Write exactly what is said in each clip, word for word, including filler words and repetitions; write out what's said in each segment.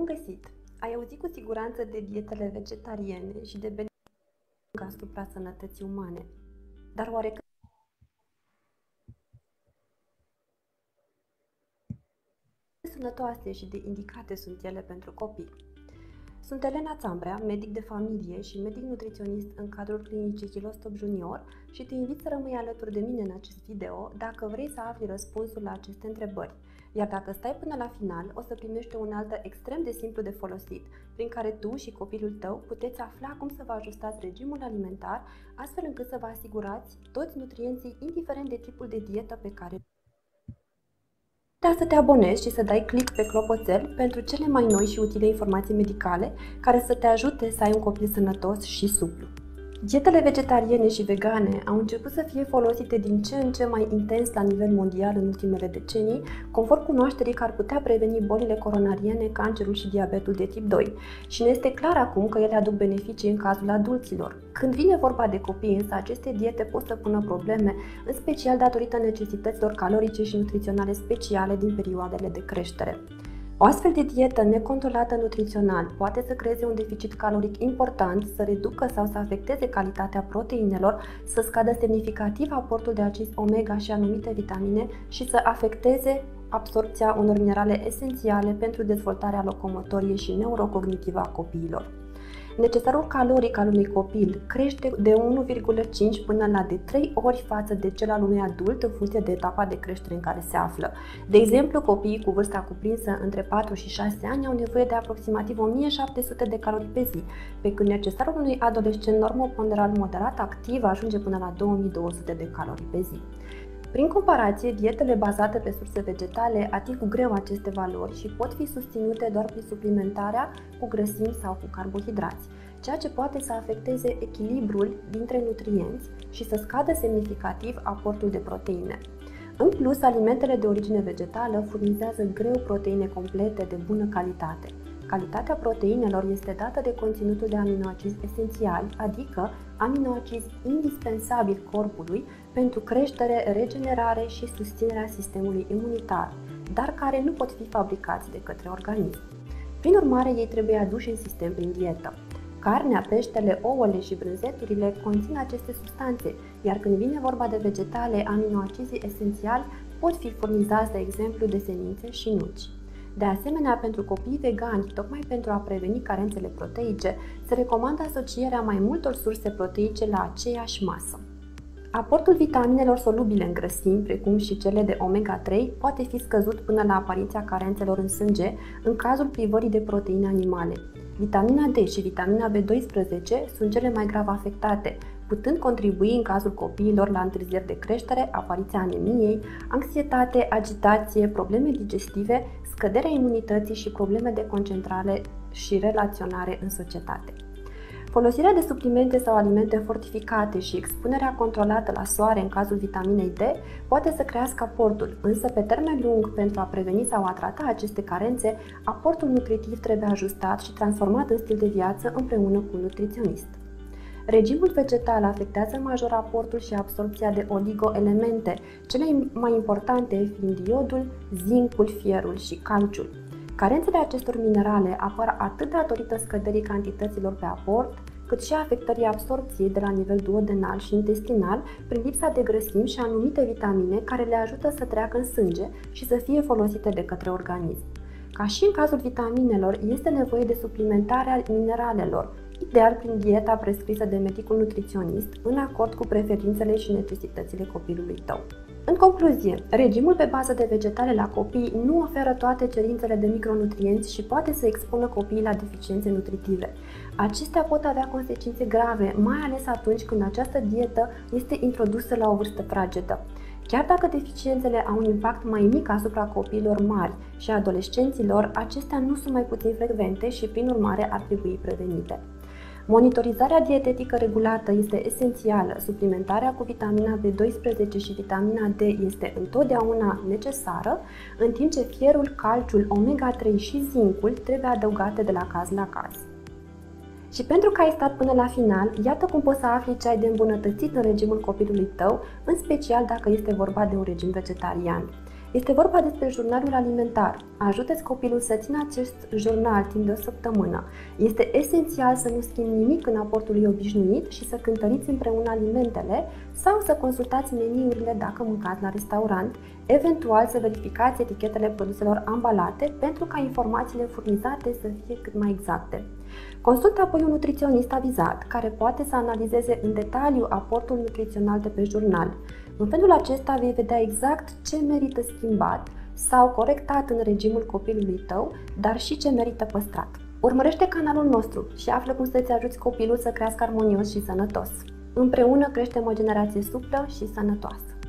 găsit! Ai auzit cu siguranță de dietele vegetariene și de beneficiile asupra sănătății umane. Dar oare cât de sănătoase și de indicate sunt ele pentru copii? Sunt Elena Țambrea, medic de familie și medic nutriționist în cadrul clinicii Hilostop Junior și te invit să rămâi alături de mine în acest video dacă vrei să afli răspunsul la aceste întrebări. Iar dacă stai până la final, o să primești o unealtă extrem de simplu de folosit, prin care tu și copilul tău puteți afla cum să vă ajustați regimul alimentar, astfel încât să vă asigurați toți nutrienții, indiferent de tipul de dietă pe care putea să te abonezi și să dai click pe clopoțel pentru cele mai noi și utile informații medicale care să te ajute să ai un copil sănătos și suplu. Dietele vegetariene și vegane au început să fie folosite din ce în ce mai intens la nivel mondial în ultimele decenii, conform cunoașterii că ar putea preveni bolile coronariene, cancerul și diabetul de tip doi. Și ne este clar acum că ele aduc beneficii în cazul adulților. Când vine vorba de copii, însă, aceste diete pot să pună probleme, în special datorită necesităților calorice și nutriționale speciale din perioadele de creștere. O astfel de dietă necontrolată nutrițional poate să creeze un deficit caloric important, să reducă sau să afecteze calitatea proteinelor, să scadă semnificativ aportul de acizi omega și anumite vitamine și să afecteze absorbția unor minerale esențiale pentru dezvoltarea locomotorie și neurocognitivă a copiilor. Necesarul caloric al unui copil crește de unu virgulă cinci până la de trei ori față de cel al unui adult în funcție de etapa de creștere în care se află. De exemplu, copiii cu vârsta cuprinsă între patru și șase ani au nevoie de aproximativ o mie șapte sute de calorii pe zi, pe când necesarul unui adolescent normoponderal moderat activ ajunge până la două mii două sute de calorii pe zi. Prin comparație, dietele bazate pe surse vegetale ating cu greu aceste valori și pot fi susținute doar prin suplimentarea cu grăsimi sau cu carbohidrați, ceea ce poate să afecteze echilibrul dintre nutrienți și să scadă semnificativ aportul de proteine. În plus, alimentele de origine vegetală furnizează greu proteine complete de bună calitate. Calitatea proteinelor este dată de conținutul de aminoacizi esențiali, adică aminoacizi indispensabili corpului pentru creștere, regenerare și susținerea sistemului imunitar, dar care nu pot fi fabricați de către organism. Prin urmare, ei trebuie aduși în sistem prin dietă. Carnea, peștele, ouăle și brânzeturile conțin aceste substanțe, iar când vine vorba de vegetale, aminoacizii esențiali pot fi furnizați, de exemplu, de semințe și nuci. De asemenea, pentru copiii vegani, tocmai pentru a preveni carențele proteice, se recomandă asocierea mai multor surse proteice la aceeași masă. Aportul vitaminelor solubile în grăsimi, precum și cele de omega trei, poate fi scăzut până la apariția carențelor în sânge în cazul privării de proteine animale. Vitamina D și vitamina B doisprezece sunt cele mai grav afectate, putând contribui în cazul copiilor la întârzieri de creștere, apariția anemiei, anxietate, agitație, probleme digestive, scăderea imunității și probleme de concentrare și relaționare în societate. Folosirea de suplimente sau alimente fortificate și expunerea controlată la soare în cazul vitaminei D poate să crească aportul, însă pe termen lung, pentru a preveni sau a trata aceste carențe, aportul nutritiv trebuie ajustat și transformat în stil de viață împreună cu un nutriționist. Regimul vegetal afectează major aportul și absorbția de oligoelemente, cele mai importante fiind iodul, zincul, fierul și calciul. Carențele acestor minerale apar atât datorită scăderii cantităților pe aport, cât și afectării absorbției de la nivel duodenal și intestinal prin lipsa de grăsimi și anumite vitamine care le ajută să treacă în sânge și să fie folosite de către organism. Ca și în cazul vitaminelor, este nevoie de suplimentarea mineralelor, ideal prin dieta prescrisă de medicul nutriționist, în acord cu preferințele și necesitățile copilului tău. În concluzie, regimul pe bază de vegetale la copii nu oferă toate cerințele de micronutrienți și poate să expună copiii la deficiențe nutritive. Acestea pot avea consecințe grave, mai ales atunci când această dietă este introdusă la o vârstă fragedă. Chiar dacă deficiențele au un impact mai mic asupra copiilor mari și adolescenților, acestea nu sunt mai puțin frecvente și, prin urmare, ar trebui prevenite. Monitorizarea dietetică regulată este esențială, suplimentarea cu vitamina B doisprezece și vitamina D este întotdeauna necesară, în timp ce fierul, calciul, omega trei și zincul trebuie adăugate de la caz la caz. Și pentru că ai stat până la final, iată cum poți să afli ce ai de îmbunătățit în regimul copilului tău, în special dacă este vorba de un regim vegetarian. Este vorba despre jurnalul alimentar. Ajută-ți copilul să țină acest jurnal timp de o săptămână. Este esențial să nu schimbi nimic în aportul lui obișnuit și să cântăriți împreună alimentele sau să consultați meniurile dacă mâncați la restaurant, eventual să verificați etichetele produselor ambalate pentru ca informațiile furnizate să fie cât mai exacte. Consultă apoi un nutriționist avizat care poate să analizeze în detaliu aportul nutrițional de pe jurnal. În felul acesta vei vedea exact ce merită schimbat sau corectat în regimul copilului tău, dar și ce merită păstrat. Urmărește canalul nostru și află cum să-ți ajuți copilul să crească armonios și sănătos. Împreună creștem o generație suplă și sănătoasă.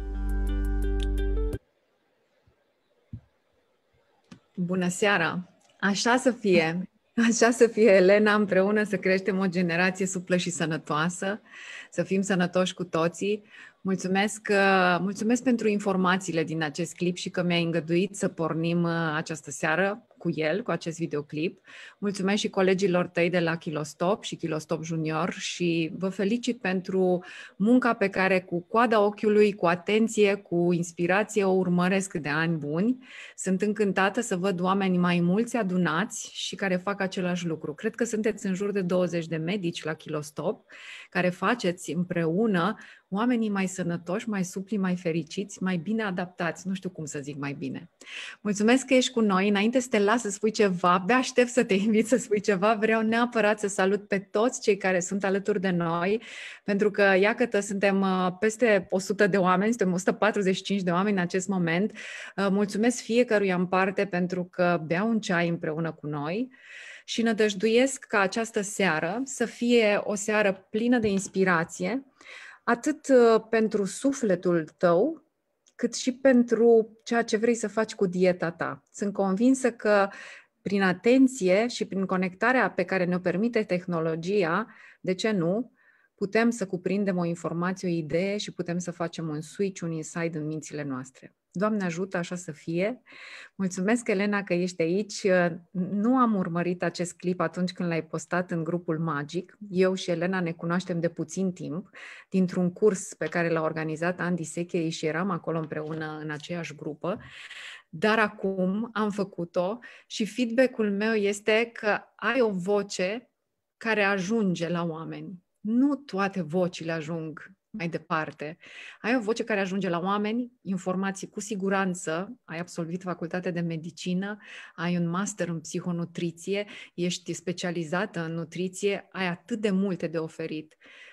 Bună seara! Așa să fie! Așa să fie, Elena, împreună să creștem o generație suplă și sănătoasă, să fim sănătoși cu toții. Mulțumesc, mulțumesc pentru informațiile din acest clip și că mi-ai îngăduit să pornim această seară cu el, cu acest videoclip. Mulțumesc și colegilor tăi de la Kilostop și Kilostop Junior și vă felicit pentru munca pe care cu coada ochiului, cu atenție, cu inspirație o urmăresc de ani buni. Sunt încântată să văd oameni mai mulți adunați și care fac același lucru. Cred că sunteți în jur de douăzeci de medici la Kilostop care faceți împreună oamenii mai sănătoși, mai supli, mai fericiți, mai bine adaptați. Nu știu cum să zic mai bine. Mulțumesc că ești cu noi. Înainte să te las să spui ceva, abia aștept să te invit să spui ceva. Vreau neapărat să salut pe toți cei care sunt alături de noi, pentru că, iată, suntem peste o sută de oameni, suntem o sută patruzeci și cinci de oameni în acest moment. Mulțumesc fiecăruia în parte pentru că bea un ceai împreună cu noi. Și nădăjduiesc ca această seară să fie o seară plină de inspirație, atât pentru sufletul tău, cât și pentru ceea ce vrei să faci cu dieta ta. Sunt convinsă că prin atenție și prin conectarea pe care ne-o permite tehnologia, de ce nu, putem să cuprindem o informație, o idee și putem să facem un switch, un insight în mințile noastre. Doamne ajută, așa să fie. Mulțumesc, Elena, că ești aici. Nu am urmărit acest clip atunci când l-ai postat în grupul Magic. Eu și Elena ne cunoaștem de puțin timp, dintr-un curs pe care l-a organizat Andy Sechei și eram acolo împreună în aceeași grupă. Dar acum am făcut-o și feedback-ul meu este că ai o voce care ajunge la oameni. Nu toate vocile ajung mai departe. Ai o voce care ajunge la oameni, informații cu siguranță, ai absolvit facultatea de medicină, ai un master în psihonutriție, ești specializată în nutriție, ai atât de multe de oferit.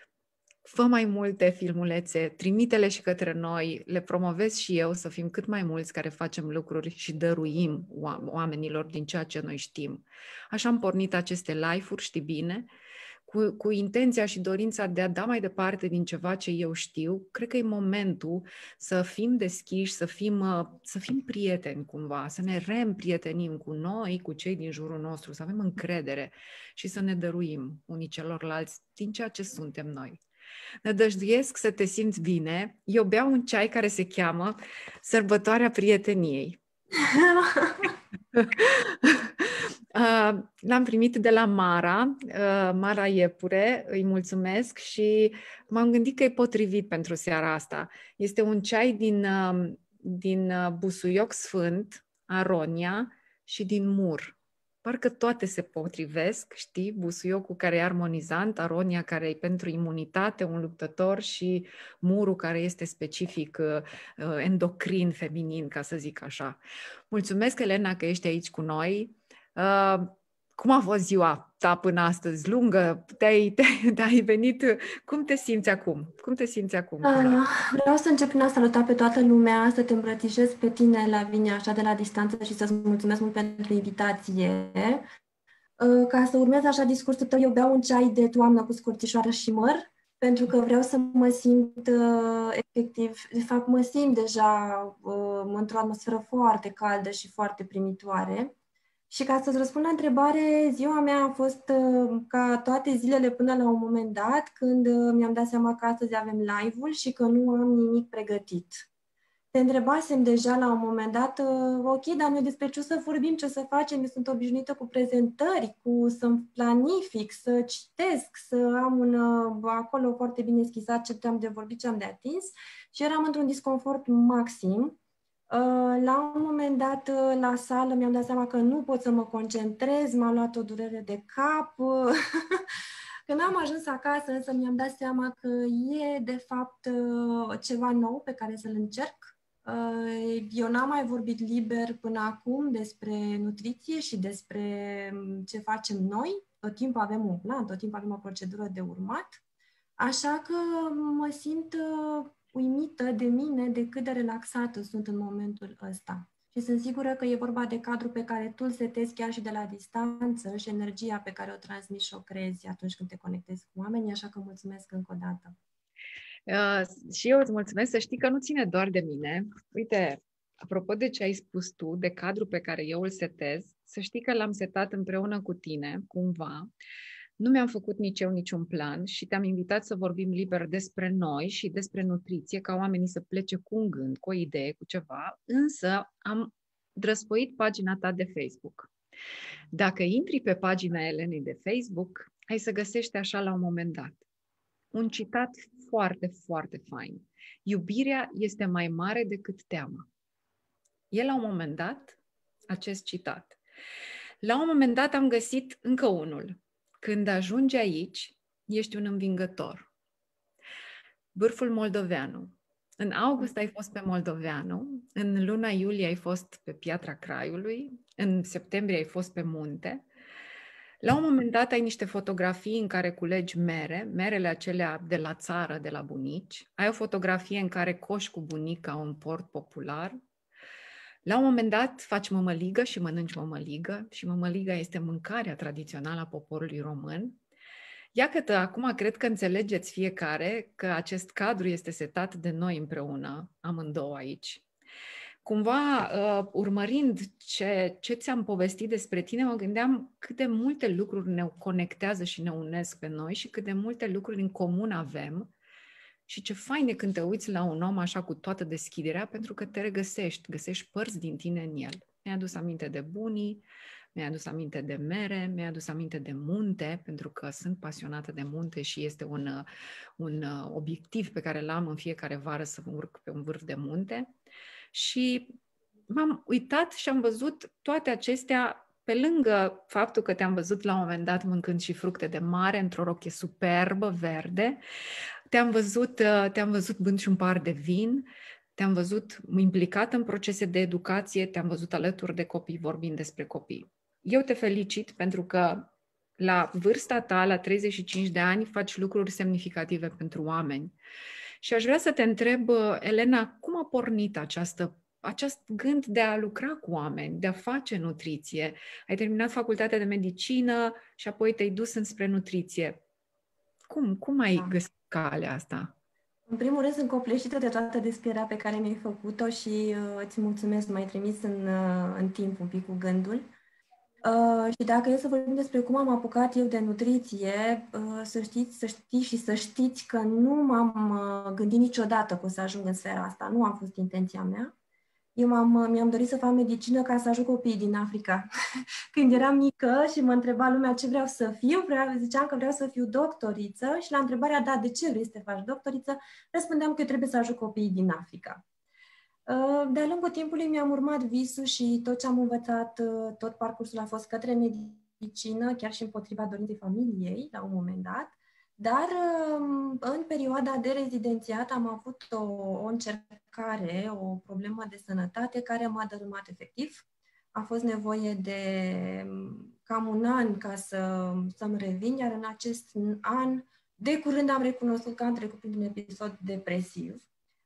Fă mai multe filmulețe, trimite-le și către noi, le promovez și eu să fim cât mai mulți care facem lucruri și dăruim oamenilor din ceea ce noi știm. Așa am pornit aceste live-uri, știi bine, Cu, cu intenția și dorința de a da mai departe din ceva ce eu știu. Cred că e momentul să fim deschiși, să fim, să fim prieteni cumva, să ne reîmprietenim cu noi, cu cei din jurul nostru, să avem încredere și să ne dăruim unii celorlalți din ceea ce suntem noi. Nădăjduiesc să te simți bine. Eu beau un ceai care se cheamă Sărbătoarea Prieteniei. L-am primit de la Mara, Mara Iepure, îi mulțumesc și m-am gândit că e potrivit pentru seara asta. Este un ceai din, din busuioc sfânt, aronia și din mur. Parcă toate se potrivesc, știi? Busuiocul care e armonizant, aronia care e pentru imunitate, un luptător și murul care este specific endocrin, feminin, ca să zic așa. Mulțumesc, Elena, că ești aici cu noi. Uh, cum a fost ziua ta până astăzi? Lungă? Te-ai, te-ai, te-ai venit? Cum te simți acum? Cum te simți acum? Uh, vreau să încep prin a saluta pe toată lumea, să te îmbrățișez pe tine, Lavinia, așa de la distanță și să-ți mulțumesc mult pentru invitație. Uh, ca să urmez așa discursul tău, eu beau un ceai de toamnă cu scorțișoară și măr, pentru că vreau să mă simt uh, efectiv, de fapt mă simt deja uh, într-o atmosferă foarte caldă și foarte primitoare. Și ca să-ți răspund la întrebare, ziua mea a fost uh, ca toate zilele până la un moment dat, când uh, mi-am dat seama că astăzi avem live-ul și că nu am nimic pregătit. Te întrebasem deja la un moment dat, uh, ok, dar noi despre ce o să vorbim, ce o să facem? Eu sunt obișnuită cu prezentări, cu să-mi planific, să citesc, să am un, uh, acolo foarte bine schizat ce am de vorbit, ce am de atins și eram într-un disconfort maxim. La un moment dat, la sală, mi-am dat seama că nu pot să mă concentrez, m-a luat o durere de cap. Când am ajuns acasă, însă mi-am dat seama că e, de fapt, ceva nou pe care să-l încerc. Eu n-am mai vorbit liber până acum despre nutriție și despre ce facem noi. Tot timpul avem un plan, tot timpul avem o procedură de urmat. Așa că mă simt uimită de mine, de cât de relaxată sunt în momentul ăsta. Și sunt sigură că e vorba de cadrul pe care tu îl setezi chiar și de la distanță și energia pe care o transmiți și o creezi atunci când te conectezi cu oamenii, așa că mulțumesc încă o dată. Uh, și eu îți mulțumesc, să știi că nu ține doar de mine. Uite, apropo de ce ai spus tu, de cadrul pe care eu îl setez, să știi că l-am setat împreună cu tine, cumva. Nu mi-am făcut nici eu niciun plan și te-am invitat să vorbim liber despre noi și despre nutriție, ca oamenii să plece cu un gând, cu o idee, cu ceva, însă am drăspoit pagina ta de Facebook. Dacă intri pe pagina Elenei de Facebook, ai să găsești așa la un moment dat un citat foarte, foarte fain. Iubirea este mai mare decât teama. E la un moment dat acest citat. La un moment dat am găsit încă unul. Când ajungi aici, ești un învingător. Vârful Moldoveanu. În august ai fost pe Moldoveanu, în luna iulie ai fost pe Piatra Craiului, în septembrie ai fost pe munte. La un moment dat ai niște fotografii în care culegi mere, merele acelea de la țară, de la bunici. Ai o fotografie în care coși cu bunica un port popular. La un moment dat faci mămăligă și mănânci mămăligă și mămăliga este mâncarea tradițională a poporului român. Iată, acum cred că înțelegeți fiecare că acest cadru este setat de noi împreună, amândouă aici. Cumva, uh, urmărind ce, ce ți-am povestit despre tine, mă gândeam cât de multe lucruri ne conectează și ne unesc pe noi și cât de multe lucruri în comun avem și ce fain e când te uiți la un om așa cu toată deschiderea, pentru că te regăsești, găsești părți din tine în el. Mi-a adus aminte de bunii, mi-a adus aminte de mere, mi-a adus aminte de munte, pentru că sunt pasionată de munte și este un, un obiectiv pe care l-am în fiecare vară să urc pe un vârf de munte. Și m-am uitat și am văzut toate acestea, pe lângă faptul că te-am văzut la un moment dat mâncând și fructe de mare într-o rochie superbă, verde, te-am văzut, te-am văzut bând și un pahar de vin, te-am văzut implicat în procese de educație, te-am văzut alături de copii vorbind despre copii. Eu te felicit pentru că la vârsta ta, la treizeci și cinci de ani, faci lucruri semnificative pentru oameni. Și aș vrea să te întreb, Elena, cum a pornit această, acest gând de a lucra cu oameni, de a face nutriție? Ai terminat facultatea de medicină și apoi te-ai dus înspre nutriție. Cum, cum ai da. găsit calea asta? În primul rând, sunt copleșită de toată descrierea pe care mi-ai făcut-o și uh, îți mulțumesc, m-ai trimis în, uh, în timp un pic cu gândul. Uh, și dacă e să vorbim despre cum am apucat eu de nutriție, uh, să știți, să știți și să știți că nu m-am uh, gândit niciodată că o să ajung în sfera asta. Nu a fost intenția mea. Eu m-am, mi-am dorit să fac medicină ca să ajut copiii din Africa. Când eram mică și mă întreba lumea ce vreau să fiu, vreau, ziceam că vreau să fiu doctoriță și la întrebarea, da, de ce vrei să te faci doctoriță, răspundeam că eu trebuie să ajut copiii din Africa. De-a lungul timpului mi-am urmat visul și tot ce am învățat, tot parcursul a fost către medicină, chiar și împotriva dorinței familiei, la un moment dat. Dar în perioada de rezidențiat am avut o, o încercare, o problemă de sănătate care m-a dărâmat efectiv. A fost nevoie de cam un an ca să, să-mi revin, iar în acest an, de curând am recunoscut că am trecut printr-un episod depresiv.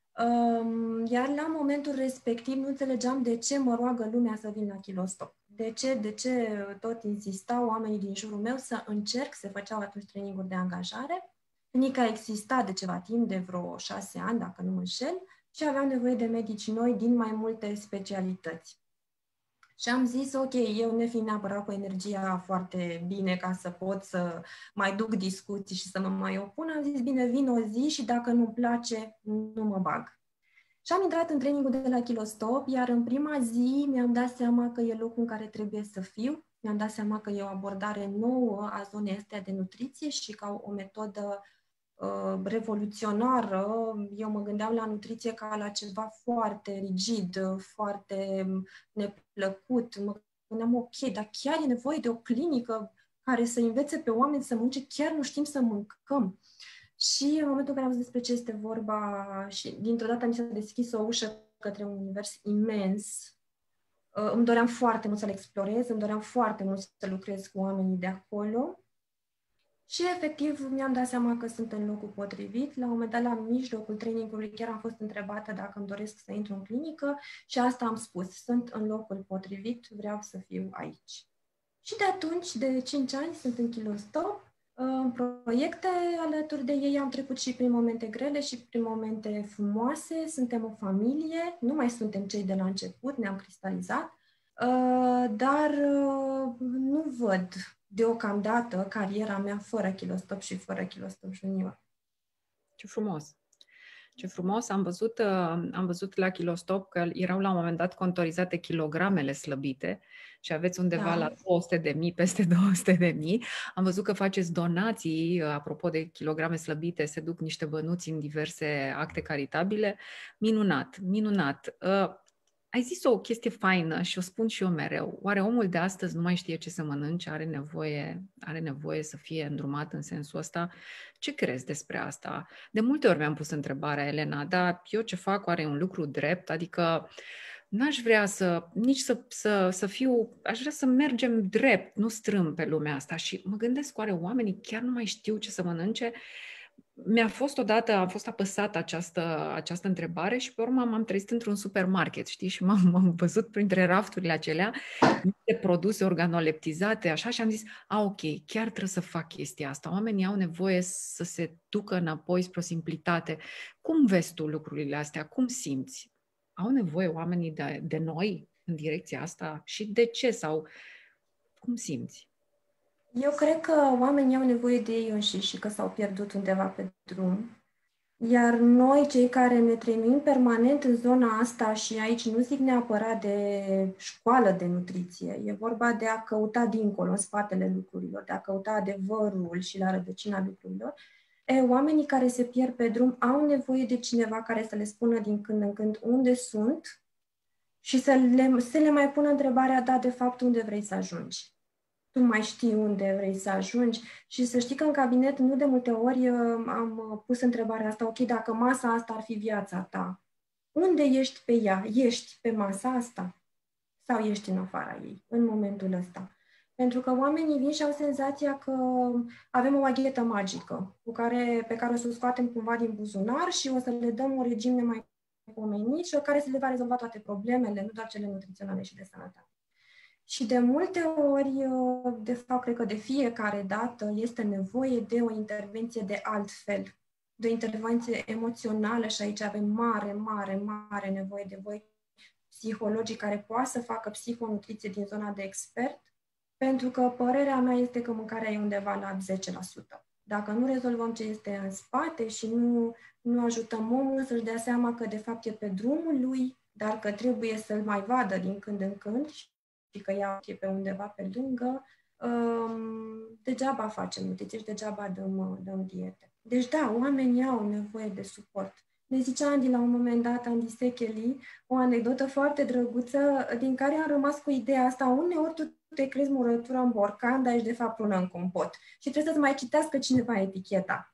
Iar la momentul respectiv nu înțelegeam de ce mă roagă lumea să vin la Kilostop. De ce, de ce tot insistau oamenii din jurul meu să încerc, se făceau atunci traininguri de angajare. Clinica exista de ceva timp, de vreo șase ani, dacă nu mă înșel, și aveam nevoie de medici noi din mai multe specialități. Și am zis, ok, eu ne fiind neapărat cu energia foarte bine ca să pot să mai duc discuții și să mă mai opun, am zis, bine, vin o zi și dacă nu-mi place, nu mă bag. Și am intrat în trainingul de la Kilostop, iar în prima zi mi-am dat seama că e locul în care trebuie să fiu. Mi-am dat seama că e o abordare nouă a zonei astea de nutriție și ca o metodă uh, revoluționară. Eu mă gândeam la nutriție ca la ceva foarte rigid, foarte neplăcut. Mă gândeam, ok, dar chiar e nevoie de o clinică care să învețe pe oameni să mănânce, chiar nu știm să mâncăm. Și în momentul în care am văzut despre ce este vorba și dintr-o dată mi s-a deschis o ușă către un univers imens, îmi doream foarte mult să-l explorez, îmi doream foarte mult să lucrez cu oamenii de acolo și efectiv mi-am dat seama că sunt în locul potrivit. La un moment dat, la mijlocul trainingului, chiar am fost întrebată dacă îmi doresc să intru în clinică și asta am spus, sunt în locul potrivit, vreau să fiu aici. Și de atunci, de cinci ani, sunt în Kilostop, în proiecte alături de ei, am trecut și prin momente grele și prin momente frumoase, suntem o familie, nu mai suntem cei de la început, ne-am cristalizat, dar nu văd deocamdată cariera mea fără Kilostop și fără Kilostop Junior. Ce frumos! Ce frumos! Am văzut, am văzut la Kilostop că erau la un moment dat contorizate kilogramele slăbite și aveți undeva da. la două sute de mii, peste două sute de mii. Am văzut că faceți donații, apropo de kilograme slăbite, se duc niște bănuți în diverse acte caritabile. Minunat, minunat! Uh, ai zis o chestie faină și o spun și eu mereu. Oare omul de astăzi nu mai știe ce să mănânce? Are nevoie, are nevoie să fie îndrumat în sensul ăsta? Ce crezi despre asta? De multe ori mi-am pus întrebarea, Elena, dar eu ce fac, oare e un lucru drept? Adică n-aș vrea să, nici să, să, să fiu, aș vrea să mergem drept, nu strâm pe lumea asta. Și mă gândesc, oare oamenii chiar nu mai știu ce să mănânce? Mi-a fost odată, am fost apăsată această, această întrebare și pe urmă m-am trezit într-un supermarket, știi, și m-am, m-am văzut printre rafturile acelea niște produse organoleptizate, așa, și am zis, a, ok, chiar trebuie să fac chestia asta. Oamenii au nevoie să se ducă înapoi spre o simplitate. Cum vezi tu lucrurile astea? Cum simți? Au nevoie oamenii de, de noi în direcția asta? Și de ce? Sau cum simți? Eu cred că oamenii au nevoie de ei înșiși și că s-au pierdut undeva pe drum. Iar noi, cei care ne trăim permanent în zona asta, și aici nu zic neapărat de școală de nutriție, e vorba de a căuta dincolo, în spatele lucrurilor, de a căuta adevărul și la rădăcina lucrurilor, e, oamenii care se pierd pe drum au nevoie de cineva care să le spună din când în când unde sunt și să le, să le mai pună întrebarea, da, de fapt, unde vrei să ajungi. Tu mai știi unde vrei să ajungi și să știi că în cabinet nu de multe ori am pus întrebarea asta, ok, dacă masa asta ar fi viața ta, unde ești pe ea? Ești pe masa asta? Sau ești în afara ei, în momentul ăsta? Pentru că oamenii vin și au senzația că avem o baghetă magică cu care, pe care o să o scoatem cumva din buzunar și o să le dăm un regim nemaipomenit și care să le va rezolva toate problemele, nu doar cele nutriționale și de sănătate. Și de multe ori, de fapt, cred că de fiecare dată este nevoie de o intervenție de altfel, de o intervenție emoțională și aici avem mare, mare, mare nevoie de voi psihologii care poată să facă psihonutriție din zona de expert, pentru că părerea mea este că mâncarea e undeva la zece la sută. Dacă nu rezolvăm ce este în spate și nu, nu ajutăm omul să-și dea seama că de fapt e pe drumul lui, dar că trebuie să-l mai vadă din când în când și că ea e pe undeva pe lângă, um, degeaba facem nutriție și degeaba dăm, dăm diete. Deci da, oamenii au nevoie de suport. Ne zicea Andy la un moment dat, Andy Secheli, o anecdotă foarte drăguță, din care am rămas cu ideea asta, uneori tu te crezi murătură în borcan, dar ești de fapt prună în compot. Și trebuie să-ți mai citească cineva eticheta.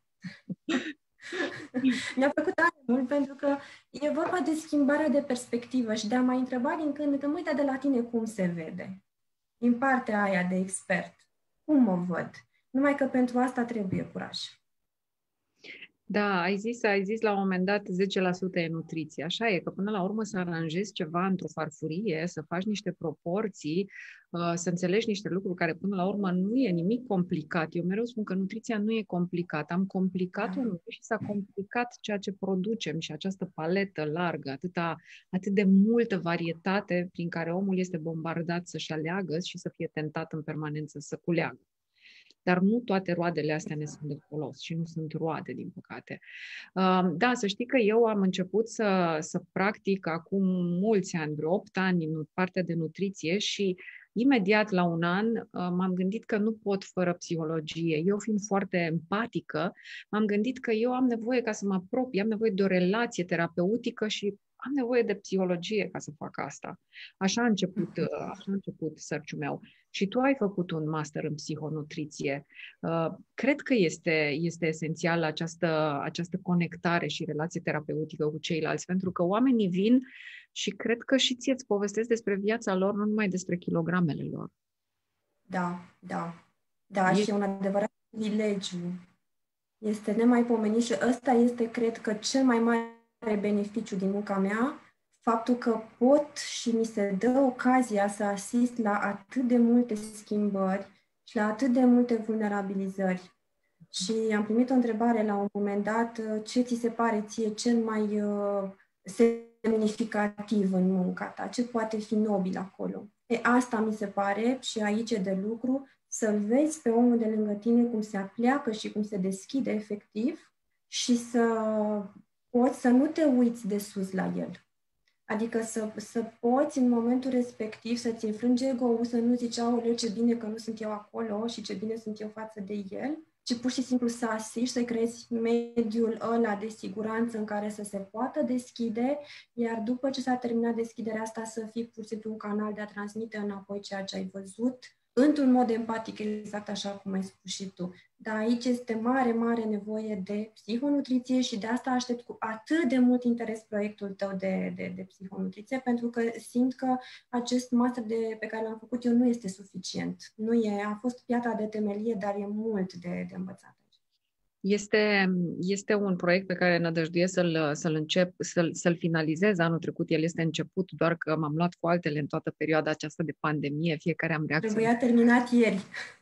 Mi-a plăcut tare mult pentru că e vorba de schimbarea de perspectivă și de a mai întreba din când în când, uite, de la tine cum se vede, din partea aia de expert, cum mă văd. Numai că pentru asta trebuie curaj. Da, ai zis, ai zis la un moment dat zece la sută e nutriție. Așa e, că până la urmă să aranjezi ceva într-o farfurie, să faci niște proporții, să înțelegi niște lucruri care până la urmă nu e nimic complicat. Eu mereu spun că nutriția nu e complicată. Am complicat-o da. și s-a complicat ceea ce producem și această paletă largă, atâta, atât de multă varietate prin care omul este bombardat să-și aleagă și să fie tentat în permanență să culeagă. Dar nu toate roadele astea ne sunt de folos și nu sunt roade, din păcate. Da, să știi că eu am început să, să practic acum mulți ani, vreo opt ani, în partea de nutriție și imediat la un an m-am gândit că nu pot fără psihologie. Eu fiind foarte empatică, m-am gândit că eu am nevoie ca să mă apropii, am nevoie de o relație terapeutică și am nevoie de psihologie ca să fac asta. Așa a început, așa a început search-ul meu. Și tu ai făcut un master în psihonutriție. Cred că este, este esențială această, această conectare și relație terapeutică cu ceilalți, pentru că oamenii vin și cred că și ție îți povestesc despre viața lor, nu numai despre kilogramele lor. Da, da. Da, e... și e un adevărat privilegiu. Este nemaipomenit și ăsta este, cred că, cel mai mare beneficiu din munca mea, faptul că pot și mi se dă ocazia să asist la atât de multe schimbări și la atât de multe vulnerabilizări. Și am primit o întrebare la un moment dat, ce ți se pare ție cel mai uh, semnificativ în munca ta? Ce poate fi nobil acolo? E, asta mi se pare și aici e de lucru, să-l vezi pe omul de lângă tine cum se apleacă și cum se deschide efectiv și să poți să nu te uiți de sus la el. Adică să, să poți în momentul respectiv să-ți înfrângi ego-ul, să nu zici, aoleu, ce bine că nu sunt eu acolo și ce bine sunt eu față de el, ci pur și simplu să asiști, să creezi mediul ăla de siguranță în care să se poată deschide, iar după ce s-a terminat deschiderea asta să fii pur și simplu un canal de a transmite înapoi ceea ce ai văzut, într-un mod empatic, exact așa cum ai spus și tu. Dar aici este mare, mare nevoie de psihonutriție și de asta aștept cu atât de mult interes proiectul tău de, de, de psihonutriție, pentru că simt că acest master de, pe care l-am făcut eu nu este suficient. Nu e, a fost piatra de temelie, dar e mult de, de învățat. Este, este un proiect pe care nădăjduiesc să-l, să-l încep, să-l, să-l finalizez anul trecut. El este început, doar că m-am luat cu altele în toată perioada aceasta de pandemie. Fiecare am reacționat. Trebuia terminat ieri.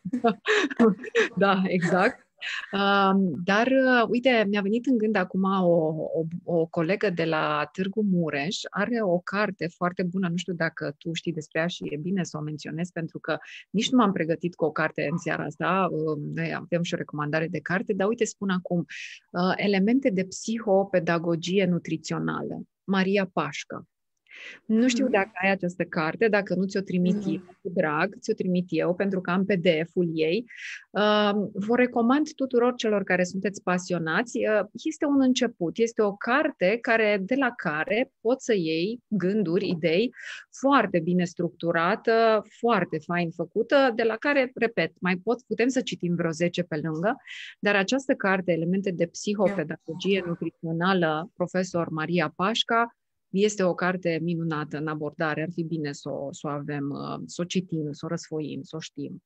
Da, exact. Uh, dar, uh, uite, mi-a venit în gând acum o, o, o colegă de la Târgu Mureș, are o carte foarte bună, nu știu dacă tu știi despre ea și e bine să o menționez, pentru că nici nu m-am pregătit cu o carte în seara asta, uh, noi avem și o recomandare de carte, dar uite, spun acum, uh, elemente de psihopedagogie nutrițională, Maria Pașcă. Nu știu dacă ai această carte, dacă nu ți-o trimit mm. eu, cu drag, ți-o trimit eu, pentru că am P D F-ul ei. Uh, vă recomand tuturor celor care sunteți pasionați. Uh, este un început, este o carte care, de la care poți să iei gânduri, idei, foarte bine structurată, foarte fain făcută, de la care, repet, mai pot, putem să citim vreo zece pe lângă, dar această carte, Elemente de psihopedagogie nutrițională, profesor Maria Pașca, este o carte minunată în abordare, ar fi bine să o, să o avem, să o citim, să o răsfoim, să o știm.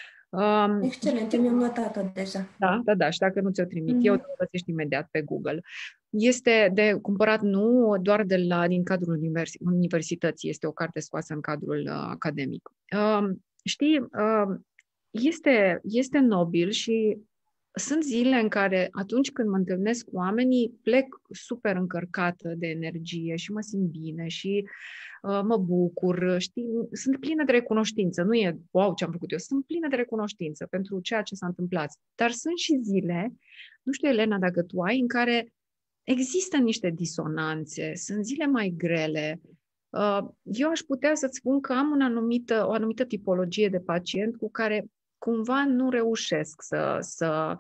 Um, Excelent, mi-am notat-o deja. Da, da, da, și dacă nu ți-o trimit, mm-hmm. eu te găsești imediat pe Google. Este de cumpărat nu doar de la, din cadrul univers, universității, este o carte scoasă în cadrul uh, academic. Uh, știi, uh, este, este nobil și sunt zile în care, atunci când mă întâlnesc cu oamenii, plec super încărcată de energie și mă simt bine și uh, mă bucur, știi? Sunt plină de recunoștință. Nu e, wow, ce am făcut eu. Sunt plină de recunoștință pentru ceea ce s-a întâmplat. Dar sunt și zile, nu știu, Elena, dacă tu ai, în care există niște disonanțe, sunt zile mai grele. Uh, eu aș putea să-ți spun că am un anumită, o anumită tipologie de pacient cu care cumva nu reușesc să, să,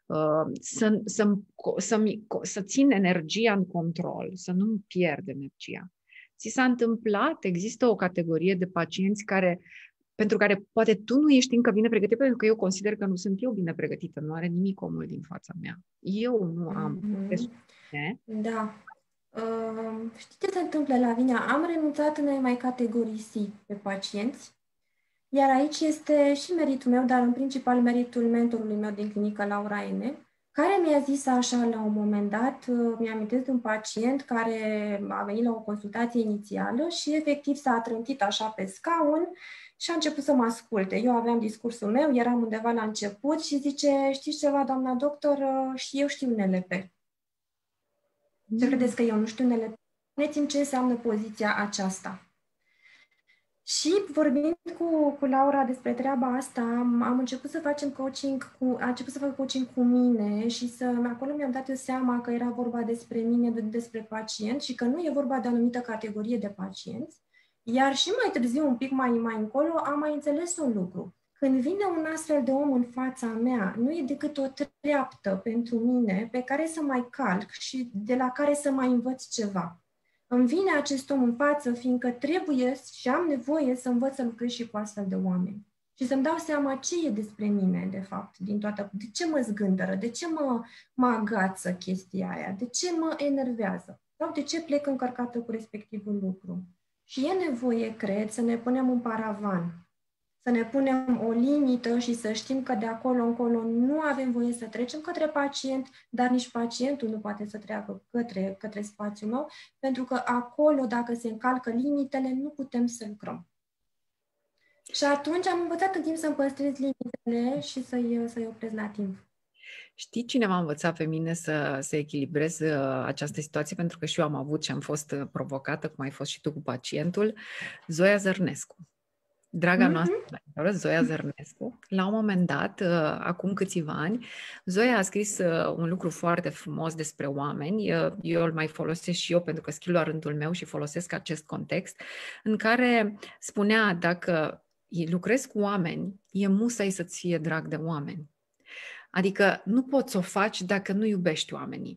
să, să, să, să țin energia în control, să nu-mi pierd energia. Ți s-a întâmplat? Există o categorie de pacienți care, pentru care poate tu nu ești încă bine pregătită, pentru că eu consider că nu sunt eu bine pregătită, nu are nimic omul din fața mea. Eu nu am. Mm-hmm. Da. Uh, știi ce se întâmplă, Lavinia? Am renunțat în a mai categorisi pe pacienți. Iar aici este și meritul meu, dar în principal meritul mentorului meu din clinică, Laura Ene, care mi-a zis așa la un moment dat, mi-amintesc de un pacient care a venit la o consultație inițială și efectiv s-a trântit așa pe scaun și a început să mă asculte. Eu aveam discursul meu, eram undeva la început și zice, știți ceva, doamna doctor, și eu știu N L P. Mm. Ce credeți că eu nu știu N L P? Spuneți-mi ce înseamnă poziția aceasta. Și vorbind cu, cu Laura despre treaba asta, am, am început să facem coaching cu, a început să fac coaching cu mine și să, acolo mi-am dat eu seama că era vorba despre mine, despre pacient și că nu e vorba de o anumită categorie de pacienți, Iar și mai târziu, un pic mai, mai încolo, am mai înțeles un lucru. Când vine un astfel de om în fața mea, nu e decât o treaptă pentru mine pe care să mai calc și de la care să mai învăț ceva. Îmi vine acest om în față, fiindcă trebuie și am nevoie să învăț să lucrez și cu astfel de oameni. Și să-mi dau seama ce e despre mine, de fapt, din toată... De ce mă zgândără, de ce mă, mă agață chestia aia, de ce mă enervează, sau de ce plec încărcată cu respectivul lucru. Și e nevoie, cred, să ne punem un paravan, să ne punem o limită și să știm că de acolo încolo nu avem voie să trecem către pacient, dar nici pacientul nu poate să treacă către, către spațiul meu, pentru că acolo, dacă se încalcă limitele, nu putem să lucrăm. Și atunci am învățat în timp să-mi păstrez limitele și să-i, să-i opresc la timp. Știi cine m-a învățat pe mine să, să echilibrez uh, această situație? Pentru că și eu am avut și am fost uh, provocată, cum ai fost și tu cu pacientul, Zoia Zărnescu. Draga Mm-hmm. noastră, Zoia Zărnescu, la un moment dat, uh, acum câțiva ani, Zoia a scris uh, un lucru foarte frumos despre oameni. Uh, eu îl mai folosesc și eu pentru că scriu la rândul meu și folosesc acest context, în care spunea, dacă lucrezi cu oameni, e musai să-ți fie drag de oameni. Adică nu poți să o faci dacă nu iubești oamenii.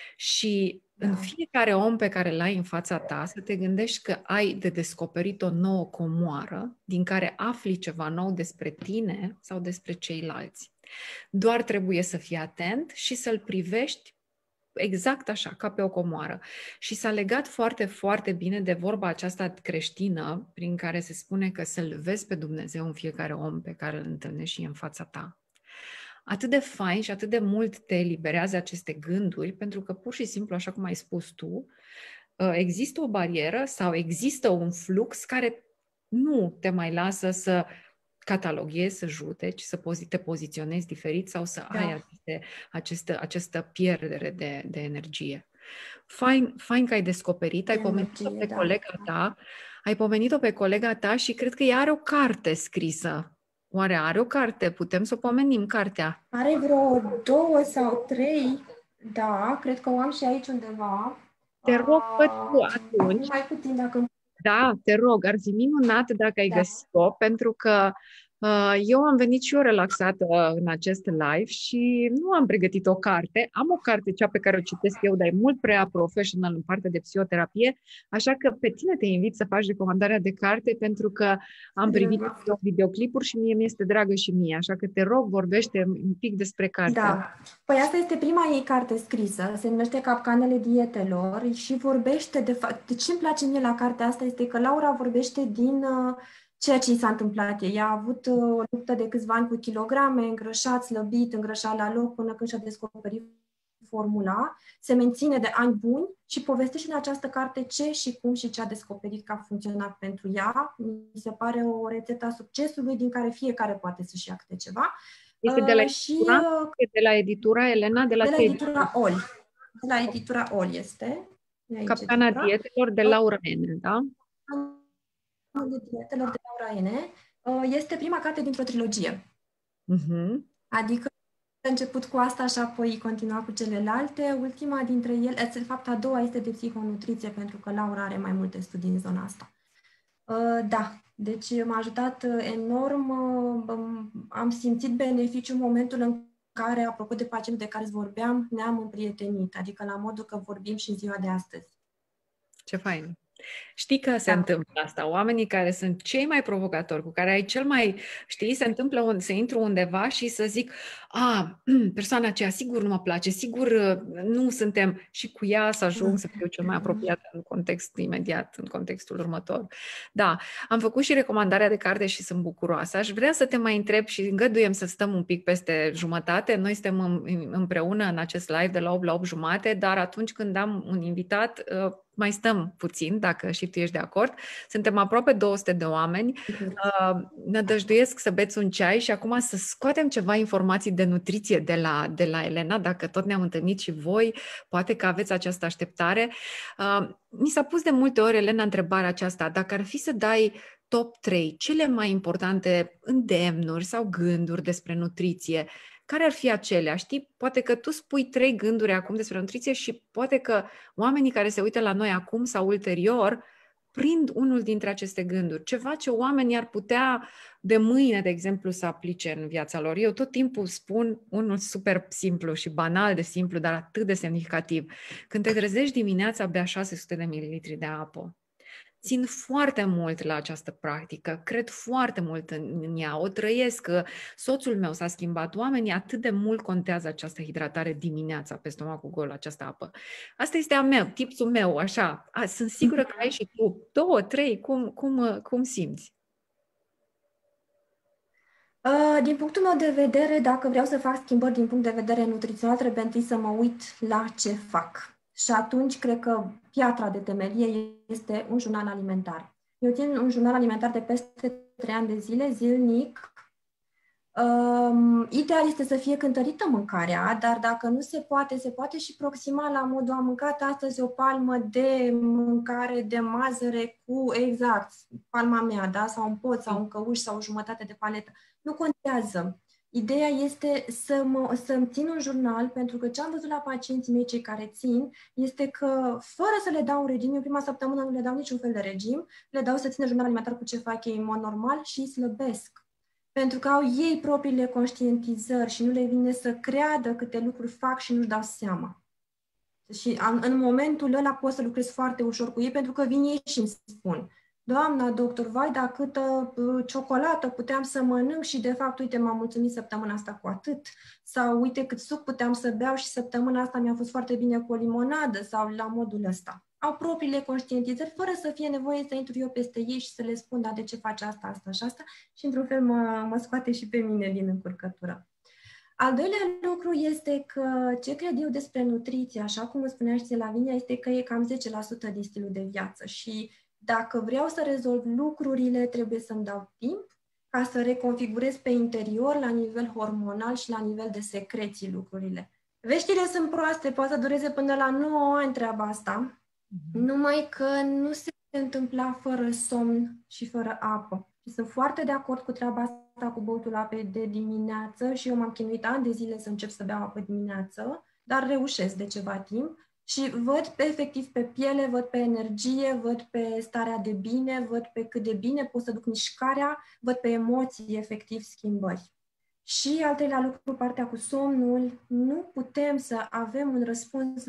Și da. În fiecare om pe care l-ai în fața ta, să te gândești că ai de descoperit o nouă comoară din care afli ceva nou despre tine sau despre ceilalți. Doar trebuie să fii atent și să-l privești exact așa, ca pe o comoară. Și s-a legat foarte, foarte bine de vorba aceasta creștină, prin care se spune că să-L vezi pe Dumnezeu în fiecare om pe care îl întâlnești și în fața ta. Atât de fain și atât de mult te eliberează aceste gânduri, pentru că pur și simplu, așa cum ai spus tu, există o barieră sau există un flux care nu te mai lasă să cataloghezi, să judeci, să te poziționezi diferit sau să da. ai aceste, aceste, această pierdere de, de energie. Fain, fain că ai descoperit, ai pomenit-o pe da. colega ta, ai pomenit-o pe colega ta și cred că ea are o carte scrisă. Oare are o carte? Putem să o pomenim, cartea? Are vreo două sau trei, da, cred că o am și aici undeva. Te rog, fă tu atunci. Mai puțin dacă... Da, te rog, ar fi minunat dacă ai da. găsit-o, pentru că uh, eu am venit și eu relaxată în acest live și nu am pregătit o carte. Am o carte, cea pe care o citesc eu, dar e mult prea professional în partea de psihoterapie, așa că pe tine te invit să faci recomandarea de carte, pentru că am privit eu videoclipuri și mie mi-este dragă și mie, așa că te rog, vorbește un pic despre carte. Da. Păi asta este prima ei carte scrisă, se numește Capcanele dietelor și vorbește, de fapt, de ce îmi place mie la cartea asta este că Laura vorbește din uh, ceea ce i s-a întâmplat ei. Ea a avut uh, o luptă de câțiva ani cu kilograme, îngrășat, slăbit, îngrășat la loc până când și-a descoperit formula, se menține de ani buni și povestește în această carte ce și cum și ce a descoperit că a funcționat pentru ea. Mi se pare o rețetă a succesului din care fiecare poate să-și ia câte ceva. Este de la uh, editura, și, de la editura Elena? De la, de la editura Ol. De la editura Ol este. Capcana dietelor de Laura Ene, da? Capcana dietelor de Laura Ene. Este prima carte dintr-o trilogie. Uh-huh. Adică a început cu asta și apoi continua cu celelalte. Ultima dintre ele, de fapt a doua este de psihonutriție, pentru că Laura are mai multe studii în zona asta. Da, deci m-a ajutat enorm. Am simțit beneficiu în momentul în care, apropo de pacientul de care îți vorbeam, ne-am împrietenit, adică la modul că vorbim și în ziua de astăzi. Ce fain! Știi că se da. întâmplă asta. Oamenii care sunt cei mai provocatori, cu care ai cel mai, știi, se întâmplă un, să intru undeva și să zic, a, persoana aceea sigur nu mă place, sigur nu suntem, și cu ea să ajung să fiu cel mai apropiat în context imediat, în contextul următor. Da, am făcut și recomandarea de carte și sunt bucuroasă. Aș vrea să te mai întreb și îngăduiem să stăm un pic peste jumătate. Noi suntem împreună în acest live de la opt la opt jumate, dar atunci când am un invitat, mai stăm puțin, dacă și tu ești de acord. Suntem aproape două sute de oameni. Uh, nădăjduiesc să beți un ceai și acum să scoatem ceva informații de nutriție de la, de la Elena, dacă tot ne-am întâlnit și voi, poate că aveți această așteptare. Uh, mi s-a pus de multe ori, Elena, întrebarea aceasta, dacă ar fi să dai top trei, cele mai importante îndemnuri sau gânduri despre nutriție, care ar fi acelea? Știi, poate că tu spui trei gânduri acum despre nutriție și poate că oamenii care se uită la noi acum sau ulterior prind unul dintre aceste gânduri, ceva ce oamenii ar putea de mâine, de exemplu, să aplice în viața lor. Eu tot timpul spun unul super simplu și banal de simplu, dar atât de semnificativ. Când te trezești dimineața, bea șase sute de mililitri de apă. Țin foarte mult la această practică, cred foarte mult în, în ea, o trăiesc, soțul meu s-a schimbat, oamenii atât de mult contează această hidratare dimineața pe stomacul gol, această apă. Asta este a meu, tipsul meu, așa. A, sunt sigură că ai și tu. Două, trei, cum, cum, cum simți? Din punctul meu de vedere, dacă vreau să fac schimbări din punct de vedere nutrițional, trebuie întâi să mă uit la ce fac. Și atunci, cred că piatra de temelie este un jurnal alimentar. Eu țin un jurnal alimentar de peste trei ani de zile, zilnic. Um, ideal este să fie cântărită mâncarea, dar dacă nu se poate, se poate și proxima la modul am mâncat astăzi o palmă de mâncare de mazăre cu exact palma mea, da? Sau un pot, sau un căuș, sau o jumătate de paletă. Nu contează. Ideea este să mă, să-mi țin un jurnal, pentru că ce am văzut la pacienții mei, cei care țin, este că fără să le dau un regim, în prima săptămână nu le dau niciun fel de regim, le dau să țină jurnal alimentar cu ce fac ei în mod normal și îi slăbesc. Pentru că au ei propriile conștientizări și nu le vine să creadă câte lucruri fac și nu-și dau seama. Și în momentul ăla pot să lucrez foarte ușor cu ei, pentru că vin ei și îmi spun: doamna doctor, vai, dar câtă uh, ciocolată puteam să mănânc și de fapt, uite, m-am mulțumit săptămâna asta cu atât. Sau uite cât suc puteam să beau și săptămâna asta mi-a fost foarte bine cu o limonadă sau la modul ăsta. Au propriile conștientizări, fără să fie nevoie să intru eu peste ei și să le spun, da, de ce faci asta, asta și asta, și într-un fel mă, mă scoate și pe mine din încurcătură. Al doilea lucru este că ce cred eu despre nutriție, așa cum îmi spunea și Lavinia, este că e cam zece la sută din stilul de viață și dacă vreau să rezolv lucrurile, trebuie să-mi dau timp ca să reconfigurez pe interior, la nivel hormonal și la nivel de secreții lucrurile. Veștile sunt proaste, poate să dureze până la nouă ani treaba asta, numai că nu se întâmpla fără somn și fără apă. Și sunt foarte de acord cu treaba asta cu băutul apei de dimineață și eu m-am chinuit ani de zile să încep să beau apă dimineață, dar reușesc de ceva timp și văd pe, efectiv pe piele, văd pe energie, văd pe starea de bine, văd pe cât de bine pot să duc mișcarea, văd pe emoții, efectiv, schimbări. Și al treilea lucru, partea cu somnul, nu putem să avem un răspuns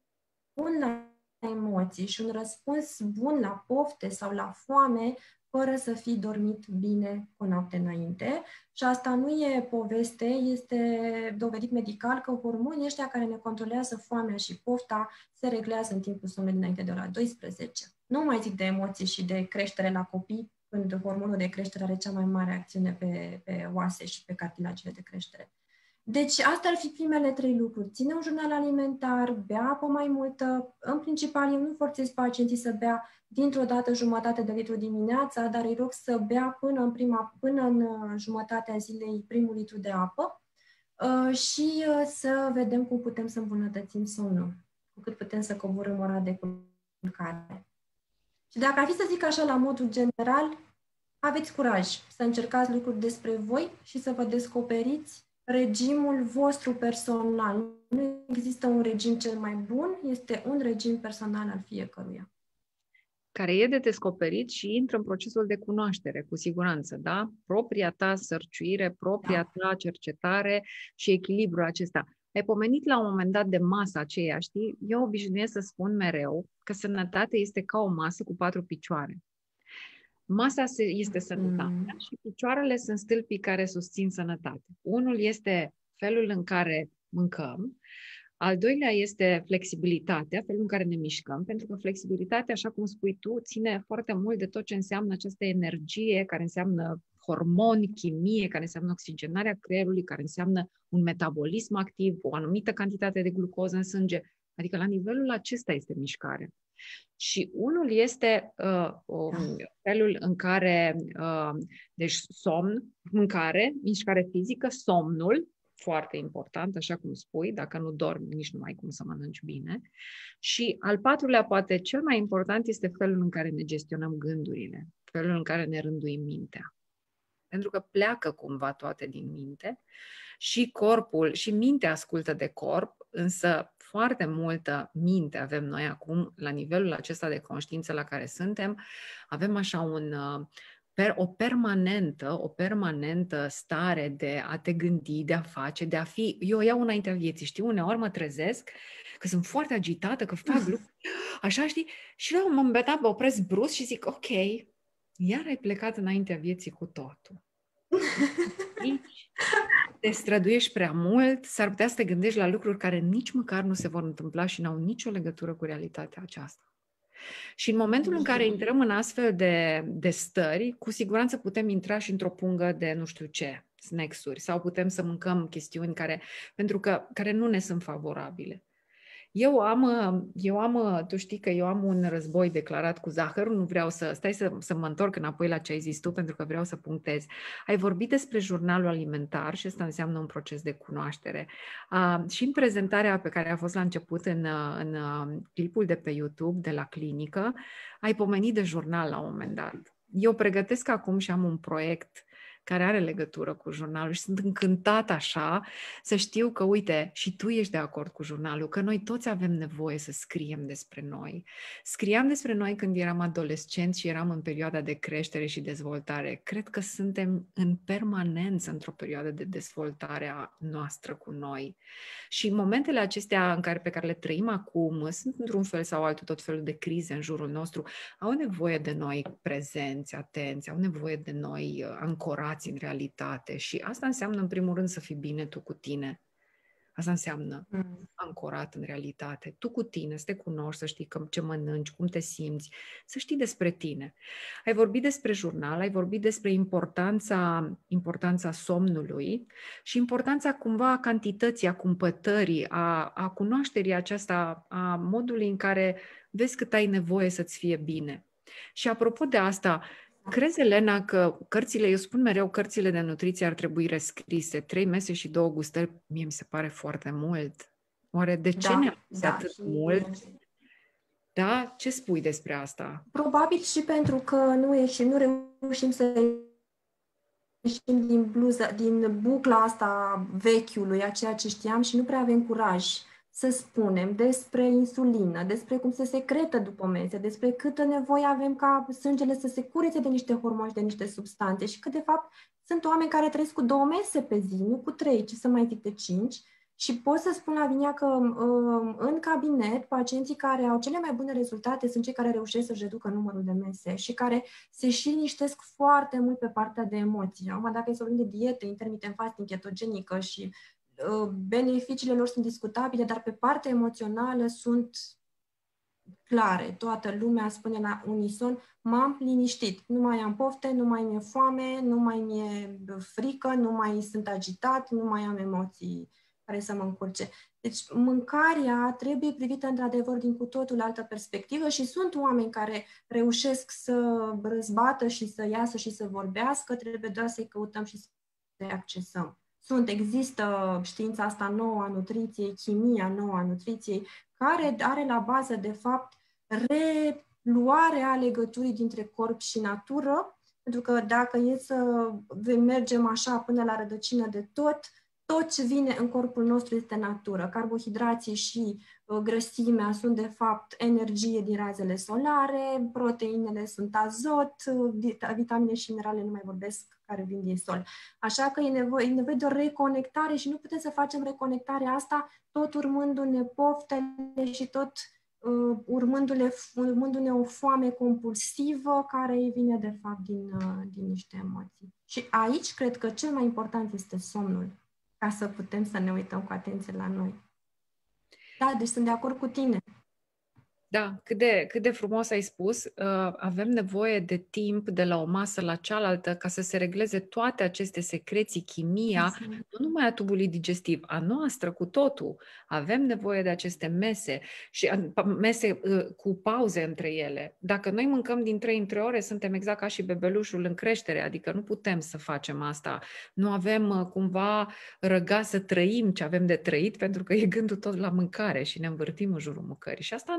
bun la emoții și un răspuns bun la pofte sau la foame fără să fi dormit bine o noapte înainte. Și asta nu e poveste, este dovedit medical că hormonii ăștia care ne controlează foamea și pofta se reglează în timpul somnului dinainte de ora douăsprezece. Nu mai zic de emoții și de creștere la copii, când hormonul de creștere are cea mai mare acțiune pe, pe oase și pe cartilagele de creștere. Deci astea ar fi primele trei lucruri. Ține un jurnal alimentar, bea apă mai multă. În principal, eu nu forțez pacienții să bea dintr-o dată jumătate de litru dimineața, dar îi rog să bea până în, prima, până în jumătatea zilei primul litru de apă uh, și uh, să vedem cum putem să îmbunătățim somnul, cu cât putem să coborâm ora de culcare. Și dacă ar fi să zic așa la modul general, aveți curaj să încercați lucruri despre voi și să vă descoperiți regimul vostru personal. Nu există un regim cel mai bun, este un regim personal al fiecăruia. Care e de descoperit și intră în procesul de cunoaștere, cu siguranță, da? Propria ta sărciuire, propria da. ta cercetare și echilibrul acesta. Ai pomenit la un moment dat de masa aceea, știi? Eu obișnuiesc să spun mereu că sănătatea este ca o masă cu patru picioare. Masa este sănătatea mm. și picioarele sunt stâlpii care susțin sănătate. Unul este felul în care mâncăm, al doilea este flexibilitatea, felul în care ne mișcăm, pentru că flexibilitatea, așa cum spui tu, ține foarte mult de tot ce înseamnă această energie, care înseamnă hormoni, chimie, care înseamnă oxigenarea creierului, care înseamnă un metabolism activ, o anumită cantitate de glucoză în sânge. Adică la nivelul acesta este mișcare. Și unul este uh, um, felul în care, uh, deci somn, mâncare, mișcare fizică, somnul, foarte important, așa cum spui, dacă nu dormi, nici nu ai cum să mănânci bine. Și al patrulea, poate cel mai important, este felul în care ne gestionăm gândurile, felul în care ne rânduim mintea. Pentru că pleacă cumva toate din minte și corpul, și mintea ascultă de corp, însă foarte multă minte avem noi acum, la nivelul acesta de conștiință la care suntem, avem așa un... Per, o permanentă, o permanentă stare de a te gândi, de a face, de a fi... Eu iau înaintea vieții, știi? Uneori mă trezesc că sunt foarte agitată, că fac lucruri, așa, știi? Și la un moment dat mă opresc brusc și zic, ok, iar ai plecat înaintea vieții cu totul. Nici te străduiești prea mult, s-ar putea să te gândești la lucruri care nici măcar nu se vor întâmpla și n-au nicio legătură cu realitatea aceasta. Și în momentul în care intrăm în astfel de, de stări, cu siguranță putem intra și într-o pungă de nu știu ce, snacks-uri, sau putem să mâncăm chestiuni care, pentru că, care nu ne sunt favorabile. Eu am, eu am, tu știi că eu am un război declarat cu zahărul, nu vreau să, stai să, să mă întorc înapoi la ce ai zis tu, pentru că vreau să punctez. Ai vorbit despre jurnalul alimentar și asta înseamnă un proces de cunoaștere. Uh, și în prezentarea pe care a fost la început în, în clipul de pe YouTube, de la clinică, ai pomenit de jurnal la un moment dat. Eu pregătesc acum și am un proiect care are legătură cu jurnalul și sunt încântată așa să știu că, uite, și tu ești de acord cu jurnalul, că noi toți avem nevoie să scriem despre noi. Scriam despre noi când eram adolescenți și eram în perioada de creștere și dezvoltare. Cred că suntem în permanență într-o perioadă de dezvoltare a noastră cu noi. Și momentele acestea în care, pe care le trăim acum, sunt într-un fel sau altul tot felul de crize în jurul nostru, au nevoie de noi prezenți, atenți, au nevoie de noi ancorați în realitate și asta înseamnă în primul rând să fii bine tu cu tine. Asta înseamnă mm. ancorat în realitate. Tu cu tine, să te cunoști, să știi ce mănânci, cum te simți, să știi despre tine. Ai vorbit despre jurnal, ai vorbit despre importanța, importanța somnului și importanța cumva a cantității, a cumpătării, a, a cunoașterii aceasta, a modului în care vezi cât ai nevoie să-ți fie bine. Și apropo de asta, crezi, Elena, că cărțile, eu spun mereu, cărțile de nutriție ar trebui rescrise? Trei mese și două gustări, mie mi se pare foarte mult. Oare de ce da, ne-am da, atât mult? Da? Ce spui despre asta? Probabil și pentru că nu ieșim, nu reușim să ieșim din bluză, din bucla asta vechiului, a ceea ce știam și nu prea avem curaj să spunem despre insulină, despre cum se secretă după mese, despre câtă nevoie avem ca sângele să se curețe de niște hormoni și de niște substanțe și că, de fapt, sunt oameni care trăiesc cu două mese pe zi, nu cu trei, ce să mai zic de cinci. Și pot să spun, Lavinia, că în cabinet, pacienții care au cele mai bune rezultate sunt cei care reușesc să-și reducă numărul de mese și care se și liniștesc foarte mult pe partea de emoții. Acum, dacă e să vorbim de dietă, intermittent fasting, ketogenică și beneficiile lor sunt discutabile, dar pe partea emoțională sunt clare. Toată lumea spune la unison, m-am liniștit, nu mai am pofte, nu mai mi-e foame, nu mai mi-e frică, nu mai sunt agitat, nu mai am emoții care să mă încurce. Deci mâncarea trebuie privită într-adevăr din cu totul altă perspectivă și sunt oameni care reușesc să răzbată și să iasă și să vorbească, trebuie doar să-i căutăm și să-i accesăm. Sunt, există știința asta nouă a nutriției, chimia nouă a nutriției, care are la bază, de fapt, reluarea legăturii dintre corp și natură, pentru că dacă e să mergem așa până la rădăcină de tot, tot ce vine în corpul nostru este natură. Carbohidrații și uh, grăsimea sunt, de fapt, energie din razele solare, proteinele sunt azot, uh, vitamine și minerale, nu mai vorbesc, care vin din sol. Așa că e nevoie, e nevoie de o reconectare și nu putem să facem reconectarea asta tot urmându-ne poftele și tot uh, urmându-ne, urmându-ne o foame compulsivă care vine, de fapt, din, uh, din niște emoții. Și aici cred că cel mai important este somnul, ca să putem să ne uităm cu atenție la noi. Da, deci sunt de acord cu tine. Da, cât de, cât de frumos ai spus, uh, avem nevoie de timp de la o masă la cealaltă ca să se regleze toate aceste secreții, chimia, exact. Nu numai a tubului digestiv, a noastră cu totul. Avem nevoie de aceste mese și mese uh, cu pauze între ele. Dacă noi mâncăm din trei în trei ore, suntem exact ca și bebelușul în creștere, adică nu putem să facem asta. Nu avem uh, cumva răga să trăim ce avem de trăit, pentru că e gândul tot la mâncare și ne învârtim în jurul mâncării. Și asta în timp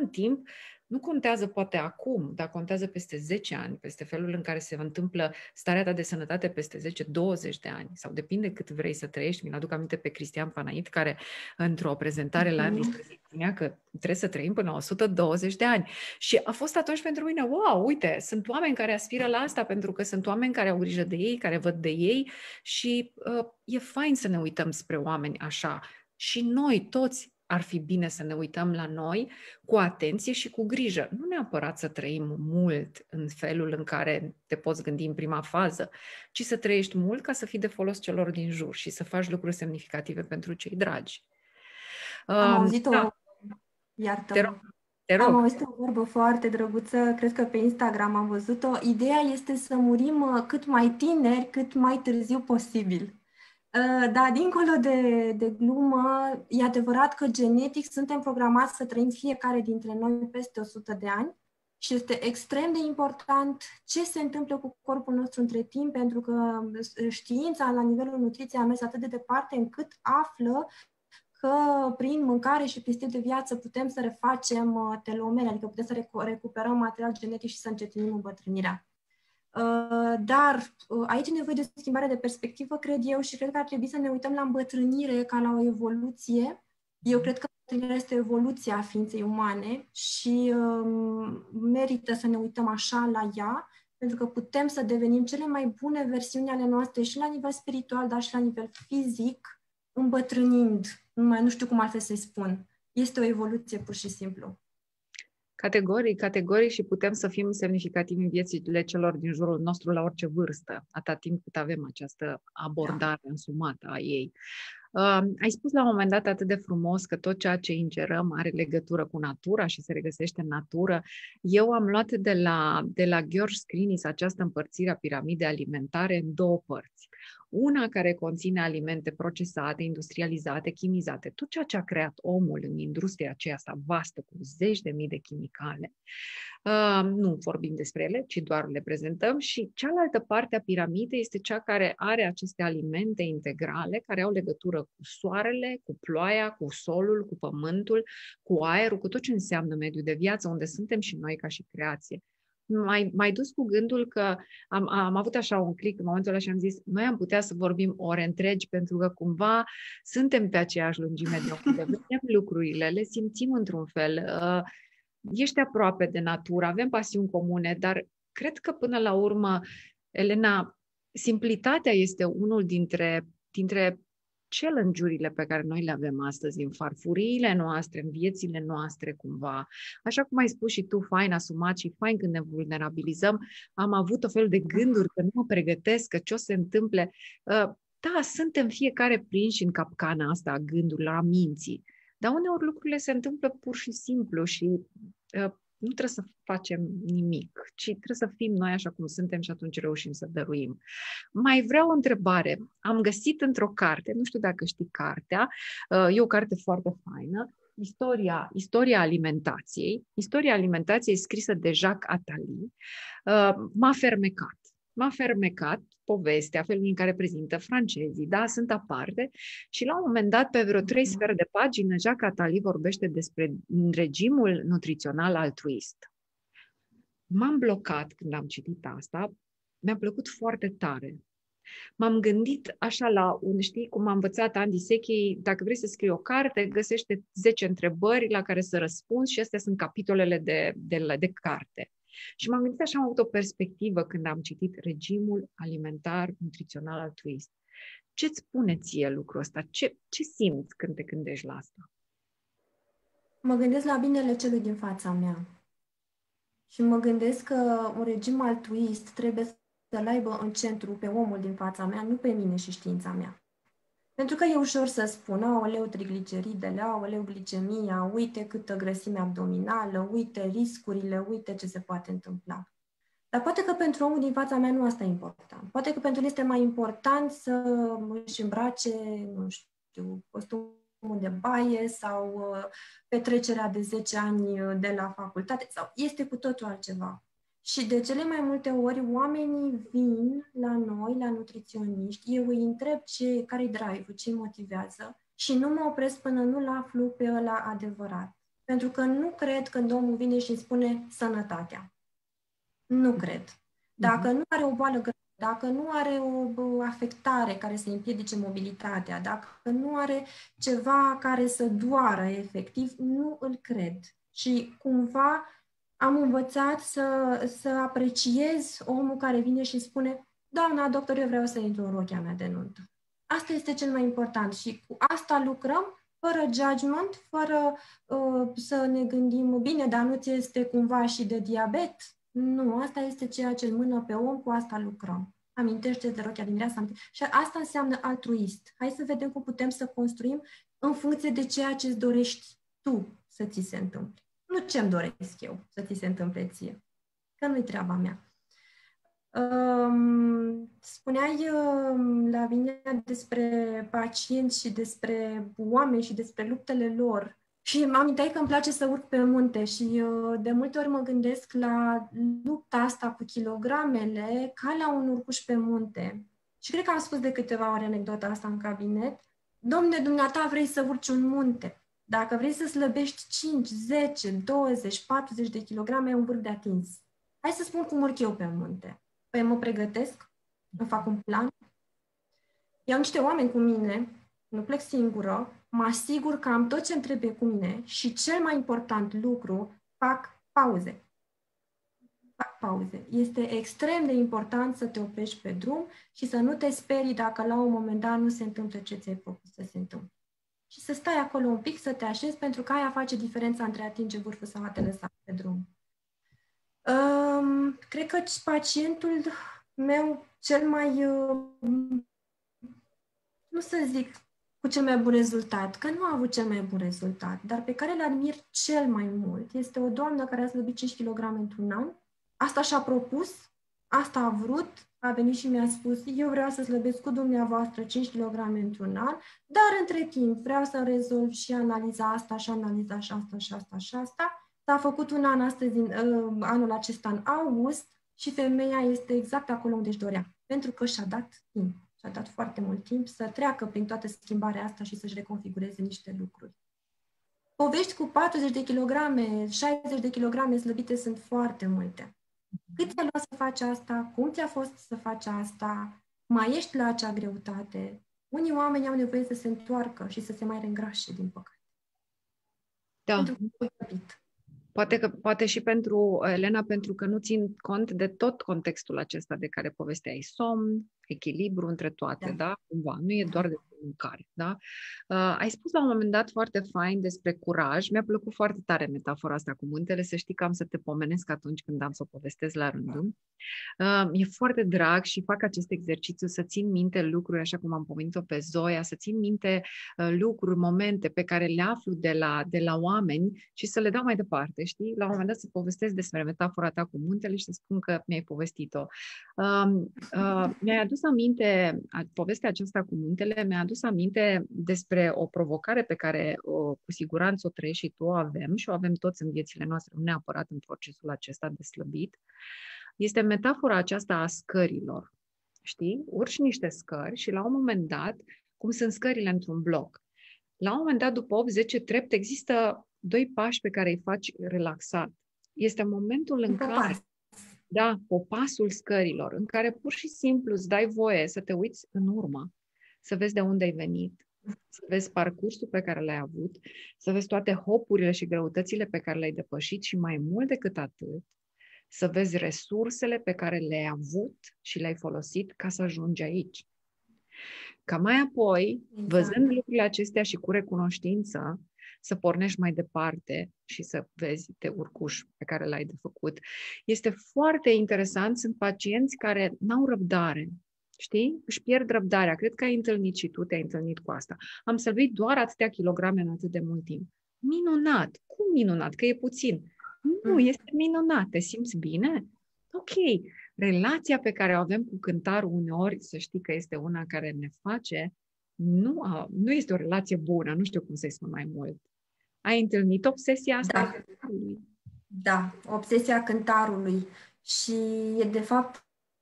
nu contează poate acum, dar contează peste zece ani, peste felul în care se întâmplă starea ta de sănătate peste zece douăzeci de ani, sau depinde cât vrei să trăiești. Mi-l aduc aminte pe Cristian Panait, care într-o prezentare la Andy spunea că trebuie să trăim până la o sută douăzeci de ani. Și a fost atunci pentru mine, wow, uite, sunt oameni care aspiră la asta, pentru că sunt oameni care au grijă de ei, care văd de ei și uh, e fain să ne uităm spre oameni așa. Și noi toți ar fi bine să ne uităm la noi cu atenție și cu grijă. Nu neapărat să trăim mult în felul în care te poți gândi în prima fază, ci să trăiești mult ca să fii de folos celor din jur și să faci lucruri semnificative pentru cei dragi. Am um, auzit o... Da. Iartă-mă. Te rog. Te rog. Am auzit o vorbă foarte drăguță, cred că pe Instagram am văzut-o. Ideea este să murim cât mai tineri, cât mai târziu posibil. Da, dincolo de, de glumă, e adevărat că genetic suntem programați să trăim fiecare dintre noi peste o sută de ani și este extrem de important ce se întâmplă cu corpul nostru între timp, pentru că știința la nivelul nutriției a mers atât de departe încât află că prin mâncare și prin stil de viață putem să refacem telomere, adică putem să recuperăm material genetic și să încetinim îmbătrânirea. Dar aici e nevoie de o schimbare de perspectivă, cred eu, și cred că ar trebui să ne uităm la îmbătrânire ca la o evoluție. Eu cred că îmbătrânirea este o evoluție a ființei umane și um, merită să ne uităm așa la ea, pentru că putem să devenim cele mai bune versiuni ale noastre și la nivel spiritual, dar și la nivel fizic, îmbătrânind. Nu mai nu știu cum altfel să-i spun. Este o evoluție pur și simplu. Categoric, categoric și putem să fim semnificativi în viețile celor din jurul nostru la orice vârstă, atât timp cât avem această abordare da. însumată a ei. Uh, ai spus la un moment dat atât de frumos că tot ceea ce ingerăm are legătură cu natura și se regăsește în natură. Eu am luat de la, de la George Scrinis această împărțire a piramidei alimentare în două părți. Una care conține alimente procesate, industrializate, chimizate, tot ceea ce a creat omul în industria aceasta vastă cu zeci de mii de chimicale. Uh, nu vorbim despre ele, ci doar le prezentăm. Și cealaltă parte a piramidei este cea care are aceste alimente integrale, care au legătură cu soarele, cu ploaia, cu solul, cu pământul, cu aerul, cu tot ce înseamnă mediul de viață, unde suntem și noi ca și creație. Mai, mai dus cu gândul că am, am avut așa un click în momentul ăla și am zis, noi am putea să vorbim ore întregi pentru că cumva suntem pe aceeași lungime de undă, vedem lucrurile, le simțim într-un fel, uh, ești aproape de natură, avem pasiuni comune, dar cred că până la urmă, Elena, simplitatea este unul dintre, dintre challenge-urile pe care noi le avem astăzi în farfuriile noastre, în viețile noastre cumva. Așa cum ai spus și tu, fain asumat și fain când ne vulnerabilizăm, am avut o fel de gânduri că nu mă pregătesc, că ce o să se întâmple. Da, suntem fiecare prinși în capcana asta a gândurilor, a minții, dar uneori lucrurile se întâmplă pur și simplu și uh, nu trebuie să facem nimic, ci trebuie să fim noi așa cum suntem și atunci reușim să dăruim. Mai vreau o întrebare. Am găsit într-o carte, nu știu dacă știi cartea, e o carte foarte faină, Istoria, istoria alimentației. Istoria alimentației scrisă de Jacques Attali. M-a fermecat. M-a fermecat povestea, felul în care prezintă francezii, da, sunt aparte și la un moment dat, pe vreo trei sfere de pagină, Jacques Attali vorbește despre regimul nutrițional altruist. M-am blocat când am citit asta, mi-a plăcut foarte tare. M-am gândit așa la un, știi, cum a învățat Andy Secchi, dacă vrei să scrii o carte, găsește zece întrebări la care să răspunzi și astea sunt capitolele de, de, de carte. Și m-am gândit așa, am avut o perspectivă când am citit regimul alimentar nutrițional altruist. Ce-ți spune ție lucrul ăsta? Ce, ce simți când te gândești la asta? Mă gândesc la binele celui din fața mea. Și mă gândesc că un regim altruist trebuie să-l aibă în centru pe omul din fața mea, nu pe mine și știința mea. Pentru că e ușor să spun, aoleu, trigliceridele, aoleu, glicemia, uite câtă grăsime abdominală, uite riscurile, uite ce se poate întâmpla. Dar poate că pentru omul din fața mea nu asta e important. Poate că pentru el este mai important să își îmbrace, nu știu, costumul de baie sau petrecerea de zece ani de la facultate, sau este cu totul altceva. Și de cele mai multe ori oamenii vin la noi, la nutriționiști, eu îi întreb ce, care-i drive-ul, ce îi motivează și nu mă opresc până nu-l aflu pe ăla adevărat. Pentru că nu cred când omul vine și îmi spune sănătatea. Nu cred. Dacă nu are o boală gravă, dacă nu are o afectare care să împiedice mobilitatea, dacă nu are ceva care să doară efectiv, nu îl cred. Și cumva am învățat să, să apreciez omul care vine și spune: doamna doctor, eu vreau să intru în rochia mea de nuntă. Asta este cel mai important și cu asta lucrăm, fără judgment, fără uh, să ne gândim, bine, dar nu ți este cumva și de diabet? Nu, asta este ceea ce îl mână pe om, cu asta lucrăm. Amintește de rochia din mireasa. Și asta înseamnă altruist. Hai să vedem cum putem să construim în funcție de ceea ce îți dorești tu să ți se întâmple. Nu ce-mi doresc eu să ți se întâmple ție, că nu-i treaba mea. Um, spuneai, um, Lavinia, despre pacienți și despre oameni și despre luptele lor. Și mă aminteai că îmi place să urc pe munte și uh, de multe ori mă gândesc la lupta asta cu kilogramele ca la un urcuș pe munte. Și cred că am spus de câteva ori anecdota asta în cabinet. Domne, dumneata, vrei să urci un munte. Dacă vrei să slăbești cinci, zece, douăzeci, patruzeci de kilograme, e un vârf de atins. Hai să spun cum urc eu pe munte. Păi mă pregătesc, îmi fac un plan, iau niște oameni cu mine, nu plec singură, mă asigur că am tot ce-mi trebuie cu mine și cel mai important lucru, fac pauze. Fac pauze. Este extrem de important să te oprești pe drum și să nu te sperii dacă la un moment dat nu se întâmplă ce ți-ai propus să se întâmple. Și să stai acolo un pic, să te așezi, pentru că aia face diferența între a atinge vârful sau a te lăsa pe drum. Um, cred că pacientul meu cel mai, uh, nu să zic cu cel mai bun rezultat, că nu a avut cel mai bun rezultat, dar pe care îl admir cel mai mult, este o doamnă care a slăbit cinci kilograme într-un an. Asta și-a propus, asta a vrut, a venit și mi-a spus: eu vreau să slăbesc cu dumneavoastră cinci kilograme într-un an, dar între timp vreau să rezolv și analiza asta, și analiza și asta, și asta, și asta. S-a făcut un an astăzi, uh, anul acesta în august, și femeia este exact acolo unde își dorea, pentru că și-a dat timp. Și-a dat foarte mult timp să treacă prin toată schimbarea asta și să-și reconfigureze niște lucruri. Povești cu patruzeci de kilograme, șaizeci de kilograme slăbite sunt foarte multe. Cât ți-a luat să faci asta? Cum ți-a fost să faci asta? Mai ești la acea greutate? Unii oameni au nevoie să se întoarcă și să se mai reîngrașe, din păcate. Da. Pentru că ai Poate, că, poate și pentru, Elena, pentru că nu țin cont de tot contextul acesta de care povesteai, somn, echilibru între toate, da? da? Cumva, nu e doar de mâncare, da? Uh, ai spus la un moment dat foarte fain despre curaj. Mi-a plăcut foarte tare metafora asta cu muntele, să știi că am să te pomenesc atunci când am să o povestesc la rândul. Uh, e foarte drag și fac acest exercițiu să țin minte lucruri, așa cum am pomenit-o pe Zoia, să țin minte uh, lucruri, momente pe care le aflu de la, de la oameni și să le dau mai departe, știi? La un moment dat să povestesc despre metafora ta cu muntele și să spun că mi-ai povestit-o. Uh, uh, mi-ai adus aminte, povestea aceasta cu muntele, mi-a adus aminte despre o provocare pe care o, cu siguranță o trăiești și tu o avem și o avem toți în viețile noastre, nu neapărat în procesul acesta de slăbit. Este metafora aceasta a scărilor. Știi? Urci niște scări și la un moment dat, cum sunt scările într-un bloc, la un moment dat, după opt zece trepte, există doi pași pe care îi faci relaxat. Este momentul în Popas. care, da, popasul scărilor, în care pur și simplu îți dai voie să te uiți în urmă, să vezi de unde ai venit, să vezi parcursul pe care l-ai avut, să vezi toate hopurile și greutățile pe care le-ai depășit și mai mult decât atât, să vezi resursele pe care le-ai avut și le-ai folosit ca să ajungi aici. Ca mai apoi, văzând lucrurile acestea și cu recunoștință, să pornești mai departe și să vezi de urcuș pe care l-ai de făcut. Este foarte interesant, sunt pacienți care n-au răbdare, știi? Își pierd răbdarea. Cred că ai întâlnit și tu, te-ai întâlnit cu asta. Am slăbit doar atâtea kilograme în atât de mult timp. Minunat! Cum minunat? Că e puțin. Nu, este minunat. Te simți bine? Ok. Relația pe care o avem cu cântarul uneori, să știi că este una care ne face, nu, a, nu este o relație bună, nu știu cum să-i spun mai mult. Ai întâlnit obsesia asta? Da, da, obsesia cântarului. Și e de fapt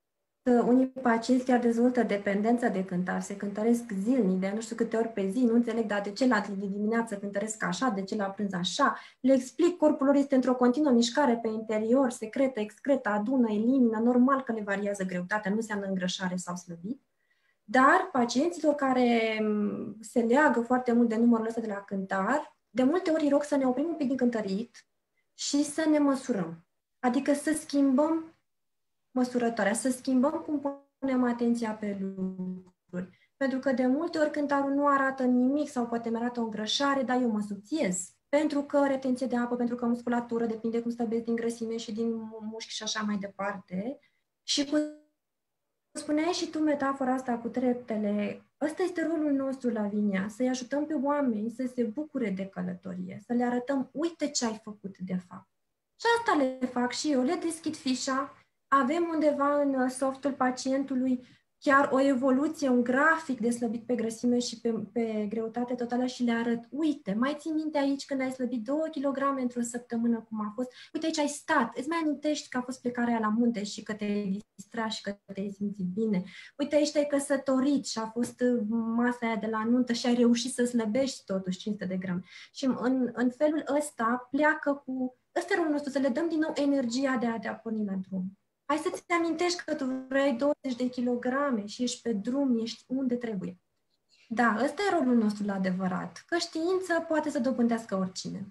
unii pacienți chiar dezvoltă dependență de cântar, se cântăresc zilnic, de nu știu câte ori pe zi, nu înțeleg, dar de ce la de dimineață cântăresc așa, de ce la prânz așa. Le explic, corpul lor este într-o continuă mișcare pe interior, secretă, excretă, adună, elimină, normal că le variază greutatea, nu înseamnă îngrășare sau slăbit. Dar pacienților care se leagă foarte mult de numărul ăsta de la cântar, de multe ori îi rog să ne oprim un pic din cântărit și să ne măsurăm. Adică să schimbăm măsurătoarea, să schimbăm cum punem atenția pe lucruri. Pentru că de multe ori cântarul nu arată nimic sau poate mi arată o îngrășare, dar eu mă subțiez. Pentru că retenție de apă, pentru că musculatură, depinde cum stăbesc din grăsime și din mușchi și așa mai departe. Și cum spuneai și tu metafora asta cu treptele, ăsta este rolul nostru la Vinia, să-i ajutăm pe oameni să se bucure de călătorie, să le arătăm, uite ce ai făcut de fapt. Și asta le fac și eu, le deschid fișa, avem undeva în softul pacientului chiar o evoluție, un grafic de slăbit pe grăsime și pe, pe greutate totală și le arăt, uite, mai ții minte aici când ai slăbit două kilograme într-o săptămână cum a fost, uite aici ai stat, îți mai amintești că a fost plecarea aia la munte și că te-ai distrat și că te-ai simțit bine, uite aici te-ai căsătorit și a fost masa aia de la nuntă și ai reușit să slăbești totuși cinci sute de grame. Și în, în felul ăsta pleacă cu, ăsta e rolul nostru, să le dăm din nou energia de a, de a porni la drum. Hai să-ți amintești că tu vrei douăzeci de kilograme și ești pe drum, ești unde trebuie. Da, ăsta e rolul nostru la adevărat. Că știință poate să dobândească oricine.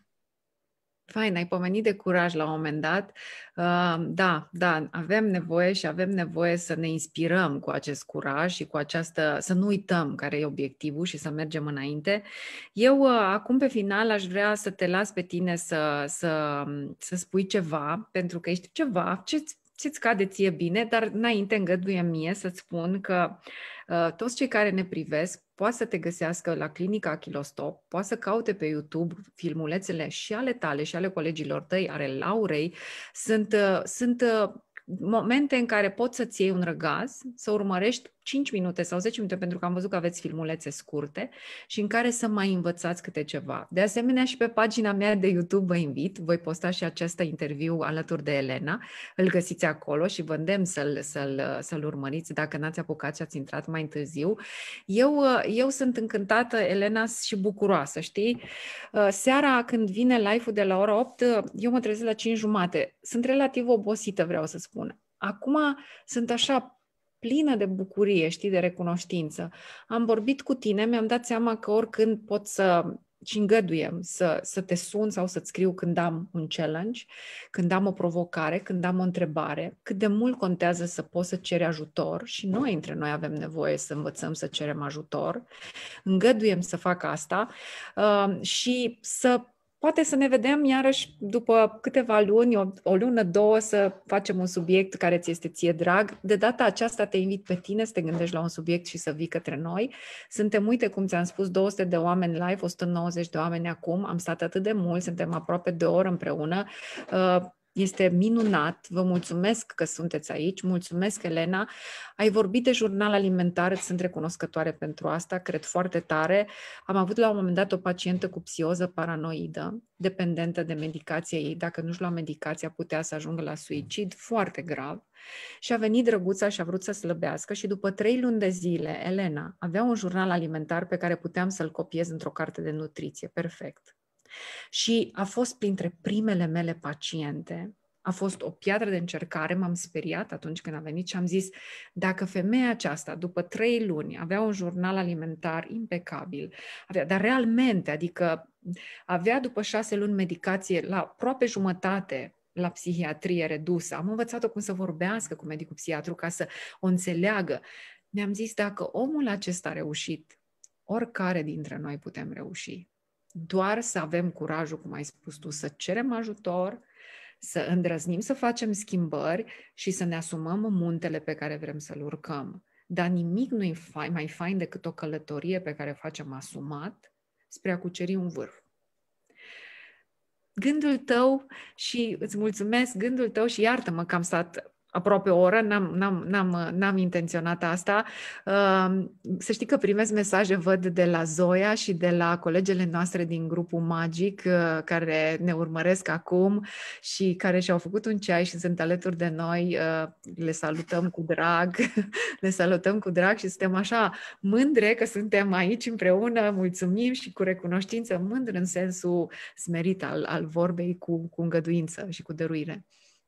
Fain, ai pomenit de curaj la un moment dat. Uh, da, da, avem nevoie și avem nevoie să ne inspirăm cu acest curaj și cu această, să nu uităm care e obiectivul și să mergem înainte. Eu, uh, acum pe final, aș vrea să te las pe tine să, să, să spui ceva, pentru că ești ceva, ce-ți ce-ți cade ție bine, dar înainte îngăduie mie să-ți spun că uh, toți cei care ne privesc poate să te găsească la Clinica Achillostop, poate să caute pe YouTube filmulețele și ale tale și ale colegilor tăi, ale Laurei. Sunt, uh, sunt uh, momente în care poți să-ți iei un răgaz, să urmărești cinci minute sau zece minute, pentru că am văzut că aveți filmulețe scurte și în care să mai învățați câte ceva. De asemenea, și pe pagina mea de YouTube vă invit, voi posta și acest interviu alături de Elena, îl găsiți acolo și vă îndemn să-l, să-l, să-l urmăriți dacă n-ați apucat și ați intrat mai târziu. Eu, eu sunt încântată, Elena, și bucuroasă, știi? Seara când vine live-ul de la ora opt, eu mă trezesc la cinci jumate. Sunt relativ obosită, vreau să spun. Acum sunt așa plină de bucurie, știi, de recunoștință. Am vorbit cu tine, mi-am dat seama că oricând pot să și îngăduiem să, să te sun sau să-ți scriu când am un challenge, când am o provocare, când am o întrebare, cât de mult contează să poți să ceri ajutor și noi între noi avem nevoie să învățăm să cerem ajutor. Îngăduiem să fac asta uh, și să poate să ne vedem iarăși după câteva luni, o, o lună, două, să facem un subiect care ți este ție drag. De data aceasta te invit pe tine să te gândești la un subiect și să vii către noi. Suntem, uite, cum ți-am spus, două sute de oameni live, o sută nouăzeci de oameni acum. Am stat atât de mult, suntem aproape de o oră împreună. Este minunat, vă mulțumesc că sunteți aici, mulțumesc, Elena. Ai vorbit de jurnal alimentar, îți sunt recunoscătoare pentru asta, cred foarte tare. Am avut la un moment dat o pacientă cu psioză paranoidă, dependentă de medicația ei. Dacă nu-și lua medicația, putea să ajungă la suicid, foarte grav. Și a venit drăguța și a vrut să slăbească și după trei luni de zile, Elena avea un jurnal alimentar pe care puteam să-l copiez într-o carte de nutriție, perfect. Și a fost printre primele mele paciente, a fost o piatră de încercare, m-am speriat atunci când a venit și am zis, dacă femeia aceasta, după trei luni, avea un jurnal alimentar impecabil, avea, dar realmente, adică avea după șase luni medicație la aproape jumătate la psihiatrie redusă, am învățat-o cum să vorbească cu medicul psihiatru ca să o înțeleagă. Mi-am zis, dacă omul acesta a reușit, oricare dintre noi putem reuși. Doar să avem curajul, cum ai spus tu, să cerem ajutor, să îndrăznim să facem schimbări și să ne asumăm muntele pe care vrem să-l urcăm. Dar nimic nu e mai fain decât o călătorie pe care o facem asumat spre a cuceri un vârf. Gândul tău și îți mulțumesc, gândul tău și iartă-mă că am stat aproape o oră, n-am, n-am, n-am, n-am intenționat asta. Să știi că primesc mesaje, văd, de la Zoia și de la colegele noastre din grupul Magic, care ne urmăresc acum și care și-au făcut un ceai și sunt alături de noi. Le salutăm cu drag, le salutăm cu drag și suntem așa mândre că suntem aici împreună, mulțumim și cu recunoștință, mândră în sensul smerit al, al vorbei, cu, cu îngăduință și cu dăruire.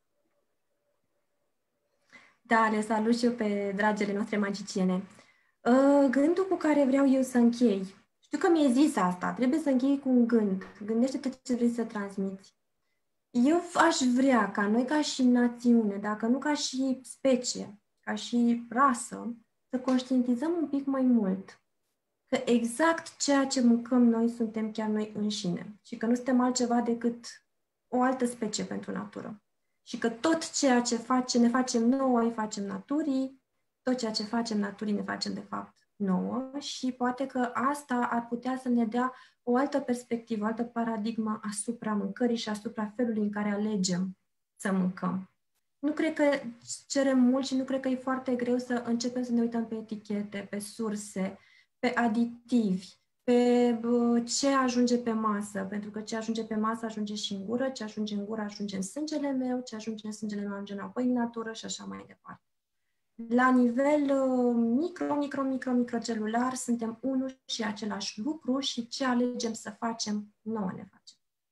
Da, le salut și eu pe dragele noastre magiciene. Gândul cu care vreau eu să închei, știu că mi-ai zis asta, trebuie să închei cu un gând. Gândește-te ce vrei să transmiți. Eu aș vrea ca noi, ca și națiune, dacă nu ca și specie, ca și rasă, să conștientizăm un pic mai mult că exact ceea ce mâncăm noi suntem chiar noi înșine și că nu suntem altceva decât o altă specie pentru natură. Și că tot ceea ce face, ne facem nouă, îi facem naturii, tot ceea ce facem naturii ne facem de fapt nouă și poate că asta ar putea să ne dea o altă perspectivă, o altă paradigmă asupra mâncării și asupra felului în care alegem să mâncăm. Nu cred că cerem mult și nu cred că e foarte greu să începem să ne uităm pe etichete, pe surse, pe aditivi, pe ce ajunge pe masă, pentru că ce ajunge pe masă ajunge și în gură, ce ajunge în gură ajunge în sângele meu, ce ajunge în sângele meu ajunge înapoi în natură și așa mai departe. La nivel micro, micro, micro, microcelular suntem unul și același lucru și ce alegem să facem, nouă ne facem.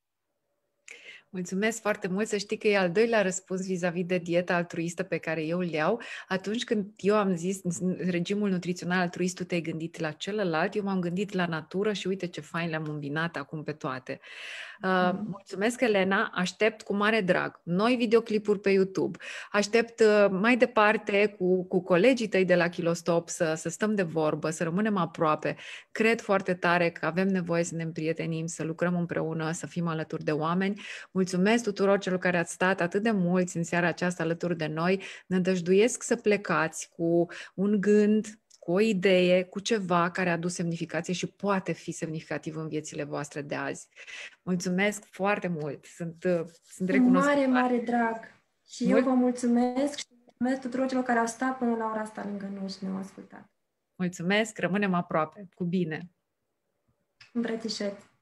Mulțumesc foarte mult. Să știi că e al doilea răspuns vis-a-vis de dieta altruistă pe care eu îl iau. Atunci când eu am zis regimul nutrițional altruist, tu te-ai gândit la celălalt, eu m-am gândit la natură și uite ce fain le-am îmbinat acum pe toate. Uh, mulțumesc, Elena. Aștept cu mare drag noi videoclipuri pe YouTube. Aștept uh, mai departe cu, cu colegii tăi de la Kilostop să, să stăm de vorbă, să rămânem aproape. Cred foarte tare că avem nevoie să ne împrietenim, să lucrăm împreună, să fim alături de oameni. Mulțumesc tuturor celor care ați stat atât de mulți în seara aceasta alături de noi. Ne îndăjduiesc să plecați cu un gând, cu o idee, cu ceva care a adus semnificație și poate fi semnificativ în viețile voastre de azi. Mulțumesc foarte mult! Sunt, sunt recunoscătoare. Mare, mare drag! Și Mult... eu vă mulțumesc și mulțumesc tuturor celor care au stat până la ora asta lângă noi și ne-au ascultat. Mulțumesc! Rămânem aproape! Cu bine! Îmbrățișări!